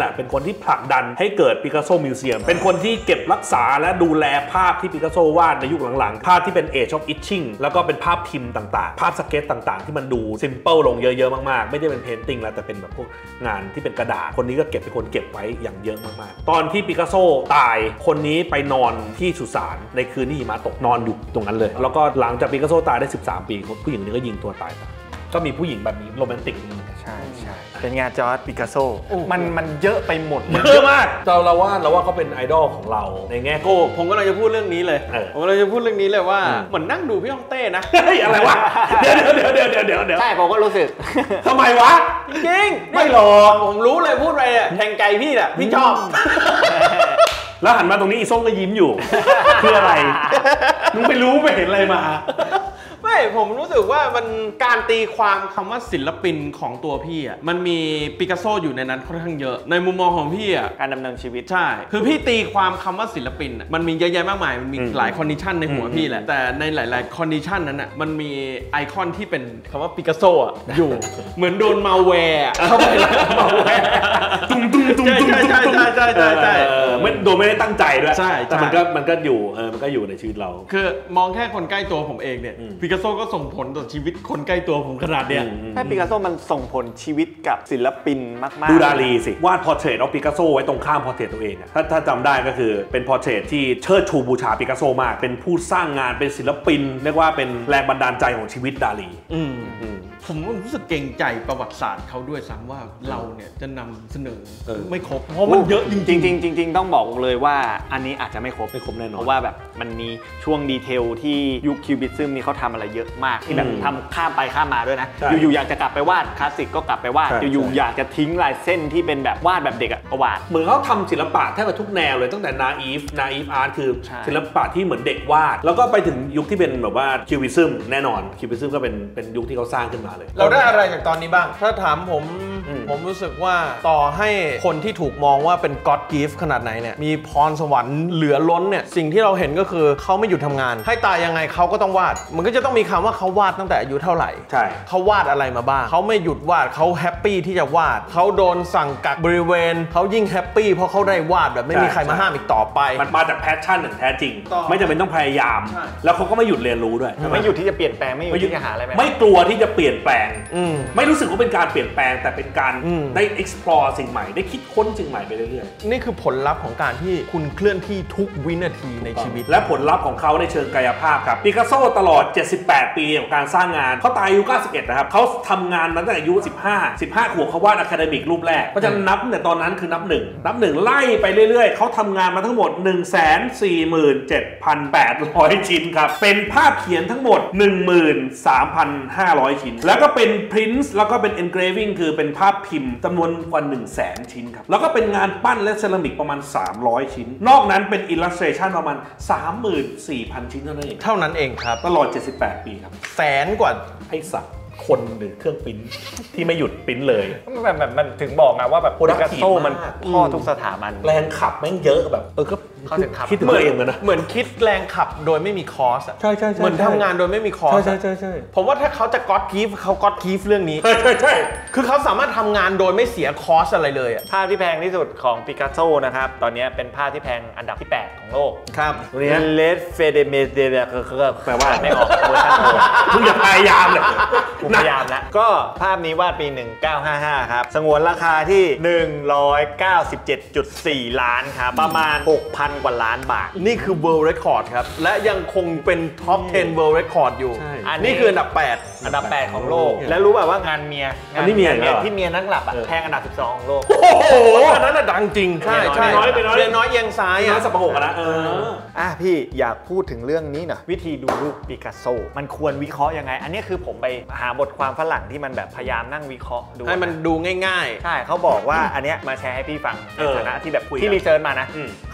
แหละเป็นคนที่ผลักดันให้เกิดปิกัสโซมิวเซียมเป็นคนที่เก็บรักษาและดูแลภาพที่ปิกัสโซวาดในยุคหลังๆภาพที่เป็น Age of Etching แล้วก็เป็นภาพพิมพ์ต่างๆภาพสเก็ตต่างๆที่มันดูซิมเปิลลงเยอะๆมากๆไม่ได้เป็นเพนติ้งแล้วแต่เป็นแบบพวกงานที่เป็นกระดาษคนนี้ก็เป็นคนเก็บไว้อย่างเยอะมากๆตอนที่ปิกัสโซตายคนนี้ไปนอนที่สุสานในคืนที่หิมะตกนอนอยู่ตรงนั้นเลยแล้วก็หลังจากปิกัสโซตายได้13 ปีผู้หญิงนี้ก็ยิงตัวตายก็มีผู้หญิงแบบนี้โรแมนติกใช่เป็นงานจอร์จปิกัสโซมันเยอะไปหมดเยอะมากเราว่าเขาเป็นไอดอลของเราในแง่โก้ผมก็เลยจะพูดเรื่องนี้เลยผมก็เลยจะพูดเรื่องนี้เลยว่าเหมือนนั่งดูพี่ฮ่องเต้นะอะไรวะเดี๋ยวใช่ผมก็รู้สึกทำไมวะจริงไม่หรอกผมรู้เลยพูดไปแทงไกลพี่แหละพี่ชอบแล้วหันมาตรงนี้อีส้มก็ยิ้มอยู่คืออะไรมึงไปรู้ไปเห็นอะไรมาไม่ผมรู้สึกว่ามันการตีความคำว่าศิลปินของตัวพี่อ่ะมันมีปิกัสโซอยู่ในนั้นค่อนข้างเยอะในมุมมองของพี่อ่ะการดำเนินชีวิตใช่คือพี่ตีความคำว่าศิลปินอ่ะมันมีเยอะแยะมากมายมันมีหลายคอนดิชันในหัวพี่แหละแต่ในหลายๆคอนดิชันนั้นอ่ะมันมีไอคอนที่เป็นคำว่าปิกัสโซอ่ะอยู่เหมือนโดนมาแวร์เข้าไปแล้วมาแวร์ตุ้มใช่ไม่โดนไม่ได้ตั้งใจด้วยใช่แต่มันก็อยู่มันก็อยู่ในชีวิตเราคือมองแค่คนใกล้ตัวผมเองเนี่ยปิกัสโซก็ส่งผลต่อชีวิตคนใกล้ตัวผมขนาดเนี้ยแค่ปิกัสโซมันส่งผลชีวิตกับศิลปินมากๆดูดาลีสิวาดพอร์เทรตเอาปิกัสโซไว้ตรงข้ามพอร์เทรตตัวเองถ้าจำได้ก็คือเป็นพอร์เทรตที่เชิดชูบูชาปิกัสโซมากเป็นผู้สร้างงานเป็นศิลปินเรียกว่าเป็นแรงบันดาลใจของชีวิตดาลีผมรู้สึกเกรงใจประวัติศาสตร์เขาด้วยซ้ำว่าเราเนี่ยจะนำเสนอไม่ครบเพราะมันเยอะจริงต้องบอกเลยว่าอันนี้อาจจะไม่ครบแน่นอนเพราะว่าแบบมันมีช่วงดีเทลที่ยุคคิวบิซึมนี่เขาทำอะไรเยอะมากที่แบบทำข้ามไปข้ามมาด้วยนะอยู่ๆอยากจะกลับไปวาดคลาสสิกก็กลับไปวาดอยู่ๆอยากจะทิ้งลายเส้นที่เป็นแบบวาดแบบเด็กก็วาดเหมือนเขาทำศิลปะแทบจะทุกแนวเลยตั้งแต่นาอีฟอาร์ตคือศิลปะที่เหมือนเด็กวาดแล้วก็ไปถึงยุคที่เป็นแบบว่าคิวบิซึมแน่นอนคิวบิซึมก็เป็นยุคที่เขาสร้างขึ้นมาเลยเราได้อะไรจากตอนนี้บ้างถ้าถามผมรู้สึกว่าต่อให้คนที่ถูกมองว่าเป็น God gift ขนาดไหนเนี่ยมีพรสวรรค์เหลือล้นเนี่ยสิ่งที่เราเห็นก็คือเขาไม่หยุดทำงานให้ตายยังไงเขาก็ต้องวาดมันก็จะต้องมีคำว่าเขาวาดตั้งแต่อายุเท่าไหร่ใช่เขาวาดอะไรมาบ้างเขาไม่หยุดวาดเขาแฮปปี้ที่จะวาดเขาโดนสั่งกักบริเวณเขายิ่งแฮปปี้เพราะเขาได้วาดแบบไม่มีใครมาห้ามอีกต่อไปมันมาจากแพชชั่นอย่างแท้จริงไม่จำเป็นต้องพยายามแล้วเขาก็ไม่หยุดเรียนรู้ด้วยไม่หยุดที่จะเปลี่ยนแปลงไม่หยุดที่จะหาอะไรไม่กลัวที่จะเปลี่ยนแปลงไม่รู้สึกว่าเป็นการเปลี่ยนแปลงแต่เป็นการได้ explore สิ่งใหม่ได้คิดค้นสิ่งใหม่ไปเรื่อยๆนี่คือผลลัพธ์ของการที่คุณเคลื่อนที่ทุกวินาทีในชีวิตและผลลัพธ์ของเขาในเชิงกายภาพครับปิกัสโซตลอด78ปีของการสร้างงานเขาตายอายุ91นะครับเขาทำงานมาตั้งแต่อายุ15ขวบเขาวาดอะคาเดมิกรูปแรกเพราะฉะนั้นนับแต่ตอนนั้นคือนับหนึ่งไล่ไปเรื่อยๆเขาทำงานมาทั้งหมด 147,800 ชิ้นครับเป็นภาพเขียนทั้งหมด 13,500 ชิ้นแล้วก็เป็นพรินซ์แล้วก็เป็น engraving คือเป็นภาพพิมพ์จำนวนกว่า 100,000 ชิ้นครับแล้วก็เป็นงานปั้นและเซรามิกประมาณ300 ชิ้นนอกนั้นเป็น illustration ประมาณ 34,000 ชิ้นเท่านั้นเองครับตลอด78ปีครับแสนกว่าให้สักคนหรือเครื่องปิ้นที่ไม่หยุดปิ้นเลยมันถึงบอกนะว่าแบบปิกัสโซมันพ่อทุกสถาบันแรงขับแม่งเยอะแบบก็คิดถึงตัวเองเลยนะเหมือนคิดแรงขับโดยไม่มีคอสใช่เหมือนทำงานโดยไม่มีคอสใช่ผมว่าถ้าเขาจะก็อดกิฟต์เขาก็อดกิฟต์เรื่องนี้ใช่คือเขาสามารถทำงานโดยไม่เสียคอสอะไรเลยภาพที่แพงที่สุดของปิกัสโซนะครับตอนนี้เป็นภาพที่แพงอันดับที่8ของโลกครับตัวนี้เลดเฟเดเมเดเรแปลว่าไม่ออกเวอร์ชันโอมึงอย่าพยายามเลยพยายามแล้วก็ภาพนี้วาดปี1955ครับสงวนราคาที่197.4 ล้านครับประมาณ 6,000 กว่าล้านบาทนี่คือ World Record ครับและยังคงเป็น Top 10 World Record อยู่นี่คืออันดับ 8ของโลกแล้วรู้ป่ะว่างานเมียที่เมียนั่งหลับแพงอันดับ12ของโลกโอ้โหอันนั้นดังจริงใช่เรียนน้อยเอียงซ้ายสับปะหกนะพี่อยากพูดถึงเรื่องนี้หน่อยวิธีดูรูปปิกัสโซมันควรวิเคราะห์ยังไงอันนี้คือผมไปหาบทความฝรั่งที่มันแบบพยายามนั่งวิเคราะห์ดูให้มันดูง่ายๆใช่เขาบอกว่าอันเนี้ยมาแชร์ให้พี่ฟังในฐานะที่แบบที่รีเสิร์ชมานะเขาบอกว่า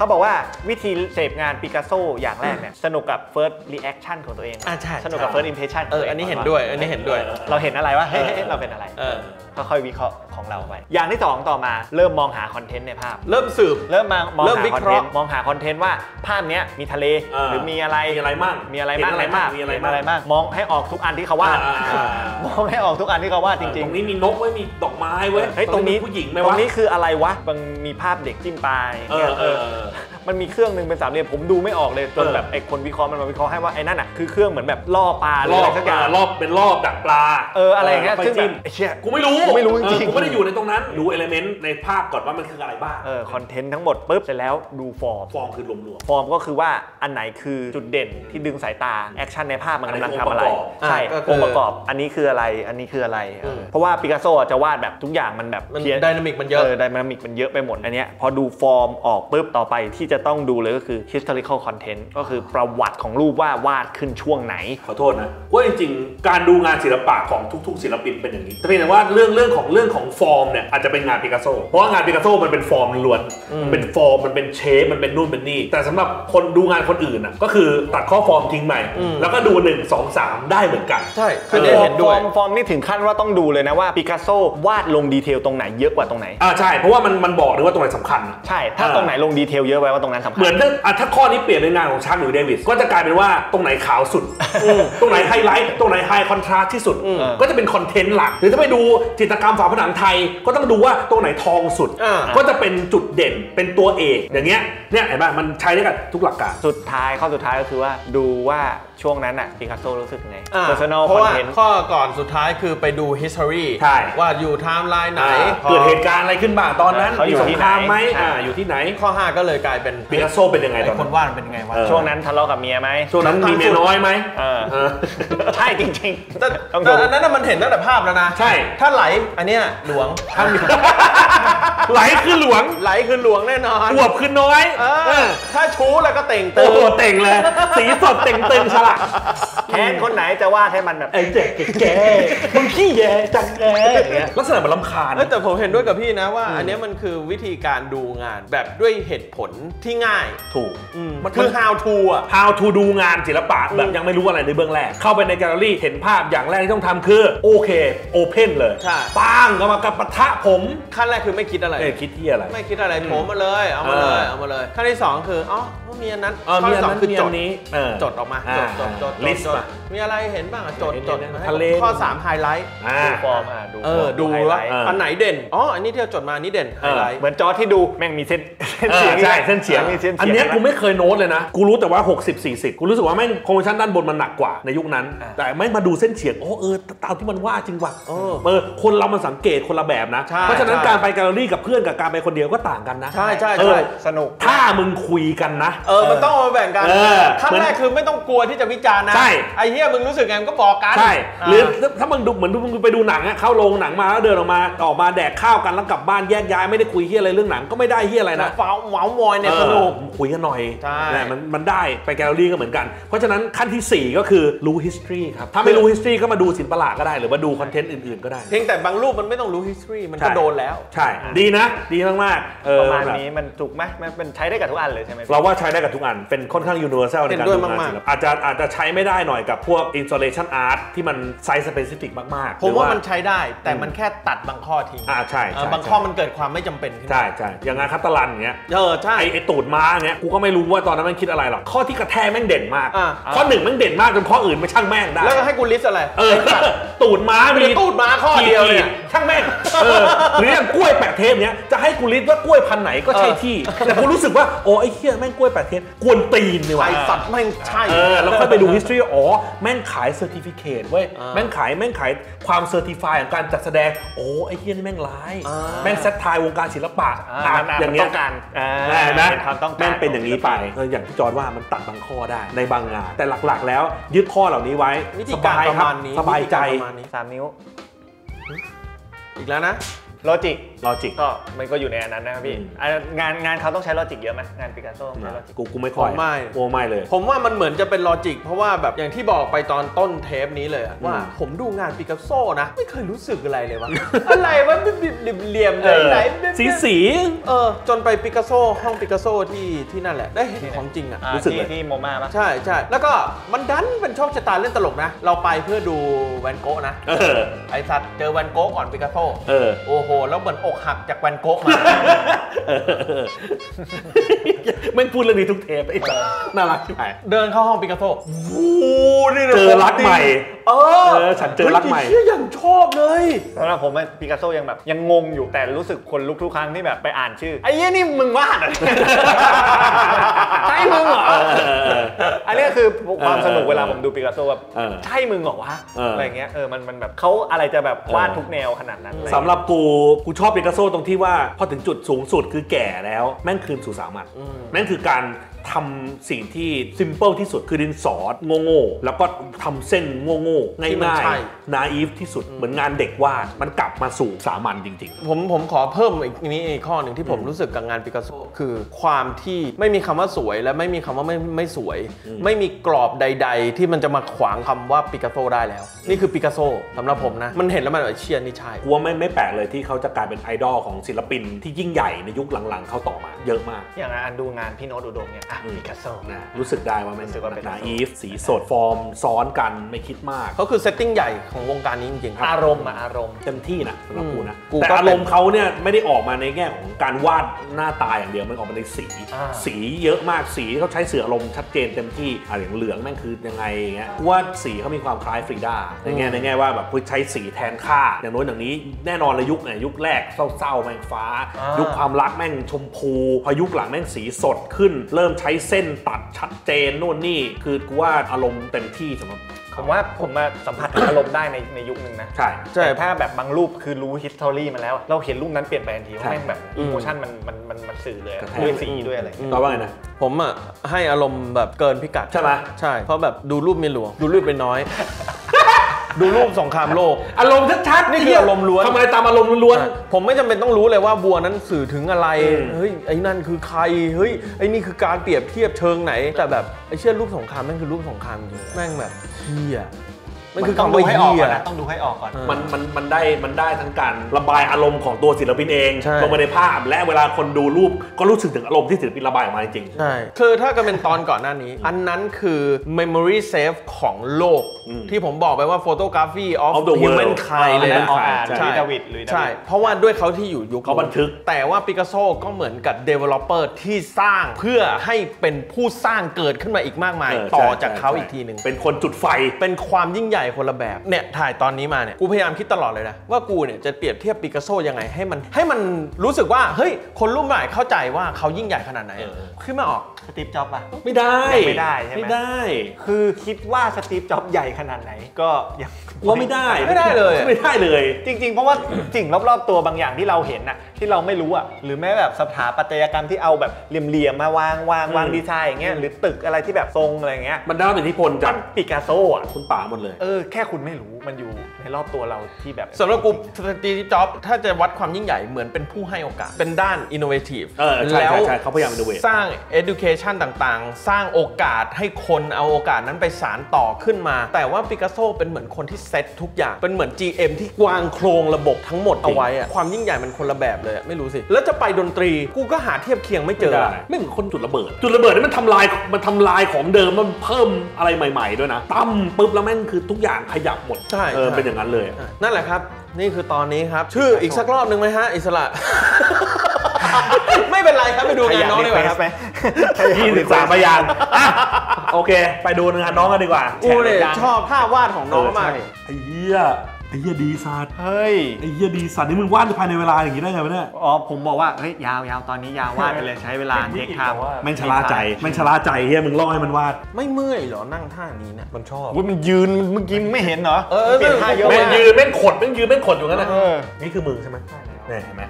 วิธีเสพงานปิกัสโซอย่างแรกเนี่ยสนุกกับ first reaction ของตัวเองใช่สนุกกับ first impression อันนี้เห็นด้วยเราเห็นอะไรวะเฮ้ยเราเป็นอะไรค่อยๆวิเคราะห์ของเราไปอย่างที่2ต่อมาเริ่มมองหาคอนเทนต์ในภาพเริ่มสืบเริ่มมองหาวิคอนเคเทราะนห์ต์มองหาคอนเทนต์ว่าภาพเนี้ยมีทะเลหรือมีอะไรบ้างมองให้ออกทุกอันที่เขาวาดมองให้ออกทุกอันที่เขาวาดจริงๆตรงนี้มีนกไว้มีดอกไม้ไว้เฮ้ยตรงนี้ผู้หญิงไหมตรวะงนี้คืออะไรวะมันมีภาพเด็กจิ้มปลายมันมีเครื่องนึงเป็นสามเหลี่ยมผมดูไม่ออกเลยจนแบบไอ้คนวิเคราะห์มันมาวิเคราะห์ให้ว่าไอ้นั่นน่ะคือเครื่องเหมือนแบบล่อปลาหรืออะไรสักอย่างเป็นรอบดักปลาอะไรอย่างเงี้ยซึ่งแบบไอ้เชี่ยกูไม่รู้จริงกูไม่ได้อยู่ในตรงนั้นดูเอลิเมนต์ในภาพก่อนว่ามันคืออะไรบ้างคอนเทนต์ทั้งหมดปุ๊บเสร็จแล้วดูฟอร์มคือรวมฟอร์มก็คือว่าอันไหนคือจุดเด่นที่ดึงสายตาแอคชั่นในภาพมันกำลังทำอะไรใช่องค์ประกอบอันนี้คืออะไรเพราะว่าปิกัสโซจะวาดแบบทุกอย่างมันแบบไดนามิกมันเยอะไดนามิกมันเยอะไปหมดอันเนี้ยพอดูฟอร์มออกปุ๊บต่อไปที่จะต้องดูเลยก็คือ historical content ก็คือประวัติของรูปว่าวาดขึ้นช่วงไหนขอโทษนะว่าจริงๆการดูงานศิลปะของทุกๆศิลปินเป็นอย่างนี้แต่เพียงแต่ว่าเรื่องของฟอร์มเนี่ยอาจจะเป็นงานปิกัสโซเพราะว่างานปิกัสโซมันเป็นฟอร์มล้วนมันเป็นฟอร์มมันเป็นเชฟมันเป็นนู่นเป็นนี่แต่สำหรับคนดูงานคนอื่นอ่ะก็คือตัดข้อฟอร์มทิ้งใหม่แล้วก็ดู1 2 3ได้เหมือนกันใช่คือเห็นด้วยฟอร์มนี่ถึงขั้นว่าต้องดูเลยนะว่าปิกัสโซวาดลงดีเทลตรงไหนเยอะกว่าตรงไหนใช่เพราะว่ามันบอกด้วยว่าตรงไหนสำคัญใช่ถ้าตรงไหนลงดีเทลเยอะไว้ว่าตรงนั้นสำคัญเหมือนถ้าข้อนี้เปลี่ยนในงานของชักหรือเดวิสก็จะกลายเป็นว่าตรงไหนขาวสุดตรงไหนไฮไลท์ตรงไหนไฮคอนทราสต์ที่สุดก็จะเป็นคอนเทนต์หลักหรือถ้าไปดูจิตรกรรมฝาผนังไทยก็ต้องดูว่าตรงไหนทองสุดก็จะเป็นจุดเด่นเป็นตัวเอกอย่างเงี้ยเนี่ยเห็นป่ะมันใช้ได้กับทุกหลักการข้อสุดท้ายก็คือว่าดูว่าช่วงนั้นน่ะปิกัสโซรู้สึกไง personal content ข้อก่อนสุดท้ายคือไปดู history ว่าอยู่ไทม์ไลน์ไหนเกิดเหตุการณ์อะไรขึ้นบ้างตอนนั้นมีสงครามไหมอยู่ที่ไหนข้อ5ก็เลยกลายเป็นปิกัสโซเป็นยังไงตอนคนวาดเป็นยังไงวะช่วงนั้นทะเลาะกับเมียไหมช่วงนั้นมีเมียน้อยไหมใช่จริงๆแต่อันนั้นมันเห็นตั้งแต่ภาพแล้วนะใช่ถ้าไหลอันเนี้ยหลวงไหลคือหลวงแน่นอนอวบคือน้อยถ้าชู้แล้วก็เต่งตึงเต่งเลยสีสดเต่งตึงฉลาดแค้นคนไหนจะวาดให้มันแบบไอ้เจ๊แกมึงขี้แย่จังแกลักษณะมันรำคาญแต่ผมเห็นด้วยกับพี่นะว่าอันนี้มันคือวิธีการดูงานแบบด้วยเหตุผลที่ง่ายถูกมันคือ how to how to ดูงานศิลปะแบบยังไม่รู้อะไรในเบื้องแรกเข้าไปในแกลเลอรี่เห็นภาพอย่างแรกที่ต้องทำคือโอเคโอเพนเลยปังก็มากับปะทะผมขั้นแรกคือไม่คิดอะไรคิดที่อะไรไม่คิดอะไรผมมาเลยเอามาเลยขั้นที่2คือว่ามีอันนั้นขั้นที่2คือจดนี้จดออกมาจดลิสต์มีอะไรเห็นบ้างจดทะเลข้อ3ไฮไลท์ดูฟอร์มดูว่าอันไหนเด่นอันนี้ที่เราจดมานี่เด่นไฮไลท์เหมือนจอที่ดูแม่งมีเส้นเสียงใช่เส้นเฉียงอันนี้กูไม่เคยโน้ตเลยนะกูรู้แต่ว่า60-40กูรู้สึกว่าแม่งคอมมิชชั่นด้านบนมันหนักกว่าในยุคนั้นแต่ไม่มาดูเส้นเฉียงตามที่มันว่าจริงว่ะคนเรามันสังเกตคนละแบบนะเพราะฉะนั้นการไปแกลเลอรี่กับเพื่อนกับการไปคนเดียวก็ต่างกันนะใช่สนุกถ้ามึงคุยกันนะมันต้องมาแบ่งกันขั้นแรกคือไม่ต้องกลัวที่จะวิจารณ์นะไอ้เหี้ยมึงรู้สึกไงก็บอกกันใช่หรือถ้ามึงดูเหมือนมึงไปดูหนังเข้าโรงหนังมาแล้วเดินออกมาแดกข้าวกันแล้วกลับบ้านแยกย้ายไม่ได้คุยเหี้ยอะไรเรื่องหนังก็ไม่ได้เหี้ยอะไรนะเมาส์มอยเนี่ยสนุกคุยกันหน่อยมันได้ไปแกลเลอรี่ก็เหมือนกันเพราะฉะนั้นขั้นที่4ก็คือรู้ history ครับถ้าไม่รู้ history ก็มาดูศิลปะก็ได้หรือว่าดูคอนเทนต์อื่นๆก็ได้เพียงแต่บางรูปมันไม่ต้องรู้ history มันก็โดนแล้วใช่ดีนะดีมากๆประมาณนี้มันถูกไหมมันใช้ได้กับทุกอันเลยใช่ไหมเราว่าใช้ได้กับทุกอันเป็นค่อนข้าง universal ในการดูงานศิลปะอาจจะใช้ไม่ได้หน่อยกับพวก installation art ที่มัน size specific มากๆผมว่ามันใช้ได้แต่มันแค่ตัดบางข้อทิ้งใช่บางข้อมันเกิดความไม่จำเป็นใช่อย่างงานคัตตาลันอย่างเงี้ยใช่ไอ้ตูดม้าอย่างเงี้ยกูก็ไม่รู้ว่าตอนนั้นมันคิดอะไรหรอกข้อที่กระแทกแม่งเด่นมากข้อ1แม่งเด่นมากจนข้ออื่นไม่ช่างแม่งได้แล้วก็ให้กูลิสต์อะไรตูดม้ามีตูดม้าข้อเดียวเนี่ยช่างแม่งหรืออย่างกล้วยแปะเทปเนี้ยจะให้กูลิสต์ว่ากล้วยพันไหนก็ใช่ที่แต่กูรู้สึกว่าไอ้เหี้ยแม่งกล้วยแปะเทปกวนตีนนี่ว่ะไอ้สัตว์แม่งใช่แล้วค่อยไปดู history แม่งขายเซอร์ติฟิเคตเว้ยแม่งขายความเซอร์ติฟายของการจัดแสดงไอ้เหี้ยนี่แม่งร้ายแม่งเซตไทยวงการศิลปะอย่างเงี้ยต้องการนะแม่งเป็นอย่างนี้ไปอย่างที่จอร์จว่ามันตัดบางข้อได้ในบางงานแต่หลักๆแล้วยึดข้อเหล่านี้ไว้สบายครับสบายใจ 3 นิ้วอีกแล้วนะลอจิก Logic ก็มันก็อยู่ในอันนั้นนะครับพี่งานเขาต้องใช้ลอจิกเยอะไหมงานปิกัสโซใช้ลอจิกกูไม่ค่อย ไม่เลยผมว่ามันเหมือนจะเป็นลอจิกเพราะว่าแบบอย่างที่บอกไปตอนต้นเทปนี้เลยว่าผมดูงานปิกัสโซนะไม่เคยรู้สึกอะไรเลยวะ อะไรวะเหลี่ยมไหนสีจนไปปิกัสโซห้องปิกัสโซที่นั่นแหละได้เห็นของจริงอ่ะรู้สึกเลยที่โมมาปะใช่แล้วก็มันดันเป็นโชคชะตาเล่นตลกนะเราไปเพื่อดูแวนโก๊ะนะไอสัตว์เจอแวนโก๊ะก่อนปิกัสโซโอ้โหแล้วเหมือนอกหักจากแวนโก๊ะมาไม่พูดเรื่องนี้ทุกเทปไอ้สัสน่ารักใช่ไหมเดินเข้าห้องปิกัสโซเจอรักใหม่ฉันเจอรักใหม่ยังชอบเลยสำหรับผมปิกัสโซยังงงอยู่แต่รู้สึกคนลุกทุกครั้งที่แบบไปอ่านชื่อไอ้นี่มึงวาดอะไรใช่มึงเหรออันนี้คือความสนุกเวลาผมดูปิกัสโซแบบใช่มึงเหรอวะอะไรเงี้ยมันแบบเขาอะไรจะแบบวาดทุกแนวขนาดนั้นสำหรับกูชอบปิกัสโซตรงที่ว่าพอถึงจุดสูงสุดคือแก่แล้วแม่งคืนสู่สามัญแม่งคือการทำสิ่งที่ซิมเปิลที่สุดคือดินสอโง่ๆแล้วก็ทำเส้นโง่ๆง่ายๆนาอีฟที่สุดเหมือนงานเด็กวาดมันกลับมาสู่สามัญจริงๆผมขอเพิ่มอีกข้อหนึ่งที่ผมรู้สึกกับงานปิกัสโซคือความที่ไม่มีคำว่าสวยและไม่มีคำว่าไม่สวยไม่มีกรอบใดๆที่มันจะมาขวางคำว่าปิกัสโซได้แล้วนี่คือปิกัสโซสำหรับผมนะมันเห็นแล้วมันแบบเชียร์นี่ใช่กูว่าไม่แปลกเลยที่เขาจะกลายเป็นไอดอลของศิลปินที่ยิ่งใหญ่ในยุคหลังๆเขาต่อมาเยอะมากอย่างอันดูงานพี่โน้ตอุดมเนี่ยปิกัสโซรู้สึกได้ว่ามันนาอีฟสีสดฟอร์มซ้อนกันไม่คิดมากเขาคือเซตติ้งใหญ่ของวงการนี้จริงๆอารมณ์เต็มที่นะสำหรับกูนะแต่อารมณ์เขาเนี่ยไม่ได้ออกมาในแง่ของการวาดหน้าตาอย่างเดียวมันออกมาในสีเยอะมากสีเขาใช้สื่ออารมณ์ชัดเจนเต็มที่อย่างเหลืองนั่นคือยังไงอย่างเงี้ยว่าสีเขามีความคล้ายฟรีด้าในแง่ว่าแบบใช้สีแทนค่าอย่างโน้นอย่างนี้แน่นอนเลยยุคแรกเศร้าๆแม่งฟ้ายุคความรักแม่งชมพูพอยุคหลังแม่งสีสดขึ้นเริ่มใช้เส้นตัดชัดเจนโน่นนี่คือกูว่าอารมณ์เต็มที่สำหรับผมมาสัมผัสอารมณ์ได้ในยุคนึงนะใช่แต่ถ้าแบบบางรูปคือรู้ฮิสตอรี่มาแล้วเราเห็นรูปนั้นเปลี่ยนไปทันทีว่าแม่งแบบอิโมชั่นมันสื่อเลยด้วยสีด้วยอะไรต่อว่าไงนะผมให้อารมณ์แบบเกินพิกัดใช่ไหมใช่เพราะแบบดูรูปเมียหลวงดูรูปเป็นน้อยดูรูปสงครามโลกอารมณ์ชัดๆนี่คืออารมณ์ล้วนทำอะไรตามอารมณ์ล้วนผมไม่จำเป็นต้องรู้เลยว่าบัวนั้นสื่อถึงอะไรเฮ้ยไอ้นั่นคือใครเฮ้ยไอ้นี่คือการเปรียบเทียบเชิงไหนแต่แบบไอ้เชื่อรูปสงครามแม่งคือรูปสงครามจริงแม่งแบบเฮียมันคือต้องดูให้ออกก่อนนะต้องดูให้ออกก่อนมันได้ทั้งการระบายอารมณ์ของตัวศิลปินเองลงมาในภาพและเวลาคนดูรูปก็รู้สึกถึงอารมณ์ที่ศิลปินระบายออกมาจริงใช่คือถ้าก็เป็นตอนก่อนหน้านี้อันนั้นคือ memory save ของโลกที่ผมบอกไปว่า photography of humankind เลยนะใช่ใช่เพราะว่าด้วยเขาที่อยู่ยุคเขาบันทึกแต่ว่าปิกัสโซก็เหมือนกับ developer ที่สร้างเพื่อให้เป็นผู้สร้างเกิดขึ้นมาอีกมากมายต่อจากเขาอีกทีหนึ่งเป็นคนจุดไฟเป็นความยิ่งใหญ่คนละแบบเนี่ยถ่ายตอนนี้มาเนี่ยกูพยายามคิดตลอดเลยนะว่ากูเนี่ยจะเปรียบเทียบปิกัสโซยังไงให้มันรู้สึกว่าเฮ้ยคนรุ่นใหม่เข้าใจว่าเขายิ่งใหญ่ขนาดไหนขึ้นมาออกสตีฟจ็อบส์ป่ะไม่ได้ใช่ไหมไม่ได้คือคิดว่าสตีฟจ็อบส์ใหญ่ขนาดไหนก็ยังว่าไม่ได้เลยจริงๆเพราะว่าสิ่งรอบๆตัวบางอย่างที่เราเห็นน่ะที่เราไม่รู้อ่ะหรือแม้แบบสถาปัตยกรรมที่เอาแบบเหลี่ยมๆมาวางดีไซน์อย่างเงี้ยหรือตึกอะไรที่แบบทรงอะไรเงี้ยมันได้รับอิทธิพลจากปิกัสโซอ่ะคุณป๋าหมดเลยแค่คุณไม่รู้มันอยู่ในรอบตัวเราที่แบบสำหรับกูสตีฟจ็อบส์ถ้าจะวัดความยิ่งใหญ่เหมือนเป็นผู้ให้โอกาสเป็นด้าน innovative แล้วเขาพยายาม innovate สร้าง education ต่างๆสร้างโอกาสให้คนเอาโอกาสนั้นไปสานต่อขึ้นมาแต่ว่าปิกัสโซเป็นเหมือนคนที่เซตทุกอย่างเป็นเหมือน GM ที่วางโครงระบบทั้งหมดเอาไว้อะความยิ่งใหญ่มันคนละแบบเลยไม่รู้สิแล้วจะไปดนตรีกูก็หาเทียบเคียงไม่เจอไม่เหมือนคนจุดระเบิดนี่มันทำลายของเดิมมันเพิ่มอะไรใหม่ๆด้วยนะตั้มปุ๊บแล้วแม่งคือทุกอย่างขยับหมดใช่เป็นอย่างนั้นเลยนั่นแหละครับนี่คือตอนนี้ครับชื่ออีกสักรอบนึงไหมฮะอิสระไม่เป็นไรครับไปดูงานน้องดีกว่าครับ 23 พยางค์โอเคไปดูงานน้องกันดีกว่ากูเนี่ยชอบภาพวาดของน้องมากไอ้เหี้ยดีสัตว์ไอ้เหี้ยดีสัตว์นี่มึงวาดภายในเวลาอย่างนี้ได้ไงวะเนี่ยผมบอกว่าเฮ้ยยาวตอนนี้ยาววาดไปเลยใช้เวลาเทคไทม์แม่งชราใจเหี้ยมึงล่อให้มันวาดไม่เมื่อยเหรอนั่งท่านี้เนี่ยมันชอบมันยืนเมื่อกี้ไม่เห็นเหรอเปลี่ยนท่าเยอะแม่งยืนแม่งขดอยู่งั้นนะนี่คือมึงใช่ไหมเนี่ยเห็นไหม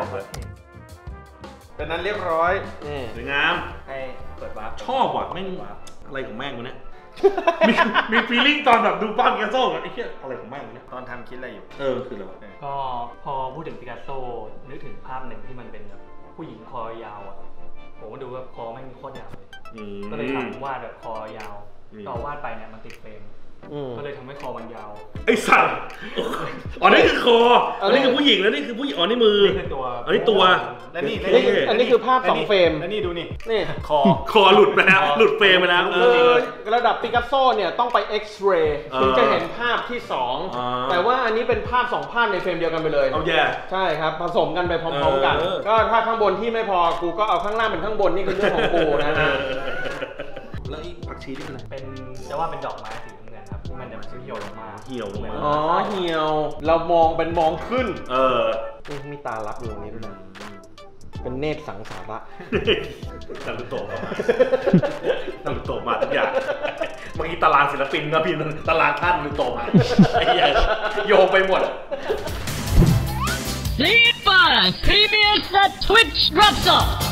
เป็นนั้นเรียบร้อยสวยงามให้เปิดวาร์ปชอบว่ะแม่งอะไรของแม่งกูเนี่ยมีฟีลลิ่งตอนแบบดูป้าปิกัสโซ่ไอ้เหี้ยอะไรของแม่งเนี่ยตอนทำคิดอะไรอยู่คืออะไรวะก็พอพูดถึงปิกัสโซนึกถึงภาพหนึ่งที่มันเป็นแบบผู้หญิงคอยาวอ่ะผมก็ดูว่าคอไม่มีโคตรยาวเลยก็เลยทำวาดแบบคอยาวก็วาดไปเนี่ยมันติดเฟรมก็เลยทำให้คอมันยาวไอ้สัตว์อ๋อนี่คือคออันนี้คือผู้หญิงแล้วนี่คือผู้หญิงอ๋อนี่มือนี่คือตัวอันนี้ตัวและนี่อันนี้คือภาพ2เฟรมและนี่ดูนี่นี่คอหลุดไปแล้วหลุดเฟรมไปแล้วระดับปิกัสโซเนี่ยต้องไปเอ็กซเรย์ถึงจะเห็นภาพที่ 2 แต่ว่าอันนี้เป็นภาพ2ภาพในเฟรมเดียวกันไปเลยเอาแย่ใช่ครับผสมกันไปพร้อมๆกันก็ถ้าข้างบนที่ไม่พอกูก็เอาข้างล่างเป็นข้างบนนี่คือเรื่องของกูนะฮะแล้วอีผักชีนี่เป็นอะไรเป็นจะว่าเป็นดอกไม้สีน้ำเงินครับมันจะเหี่ยวลงมาเหี่ยวลงมาอ๋อเหี่ยวเรามองเป็นมองขึ้นมีมีตาลับอยู่ตรงนี้ด้วยนะเป็นเนตรสังสาระนารุโตะนารุโตะมาทุกอย่างเมื่อกี้ตารางศิลปินนะพี่ตารางท่านนารุโตะมาไอ้เหี้ยโยงไปหมด Sleep Fast PBS Twitch drops off.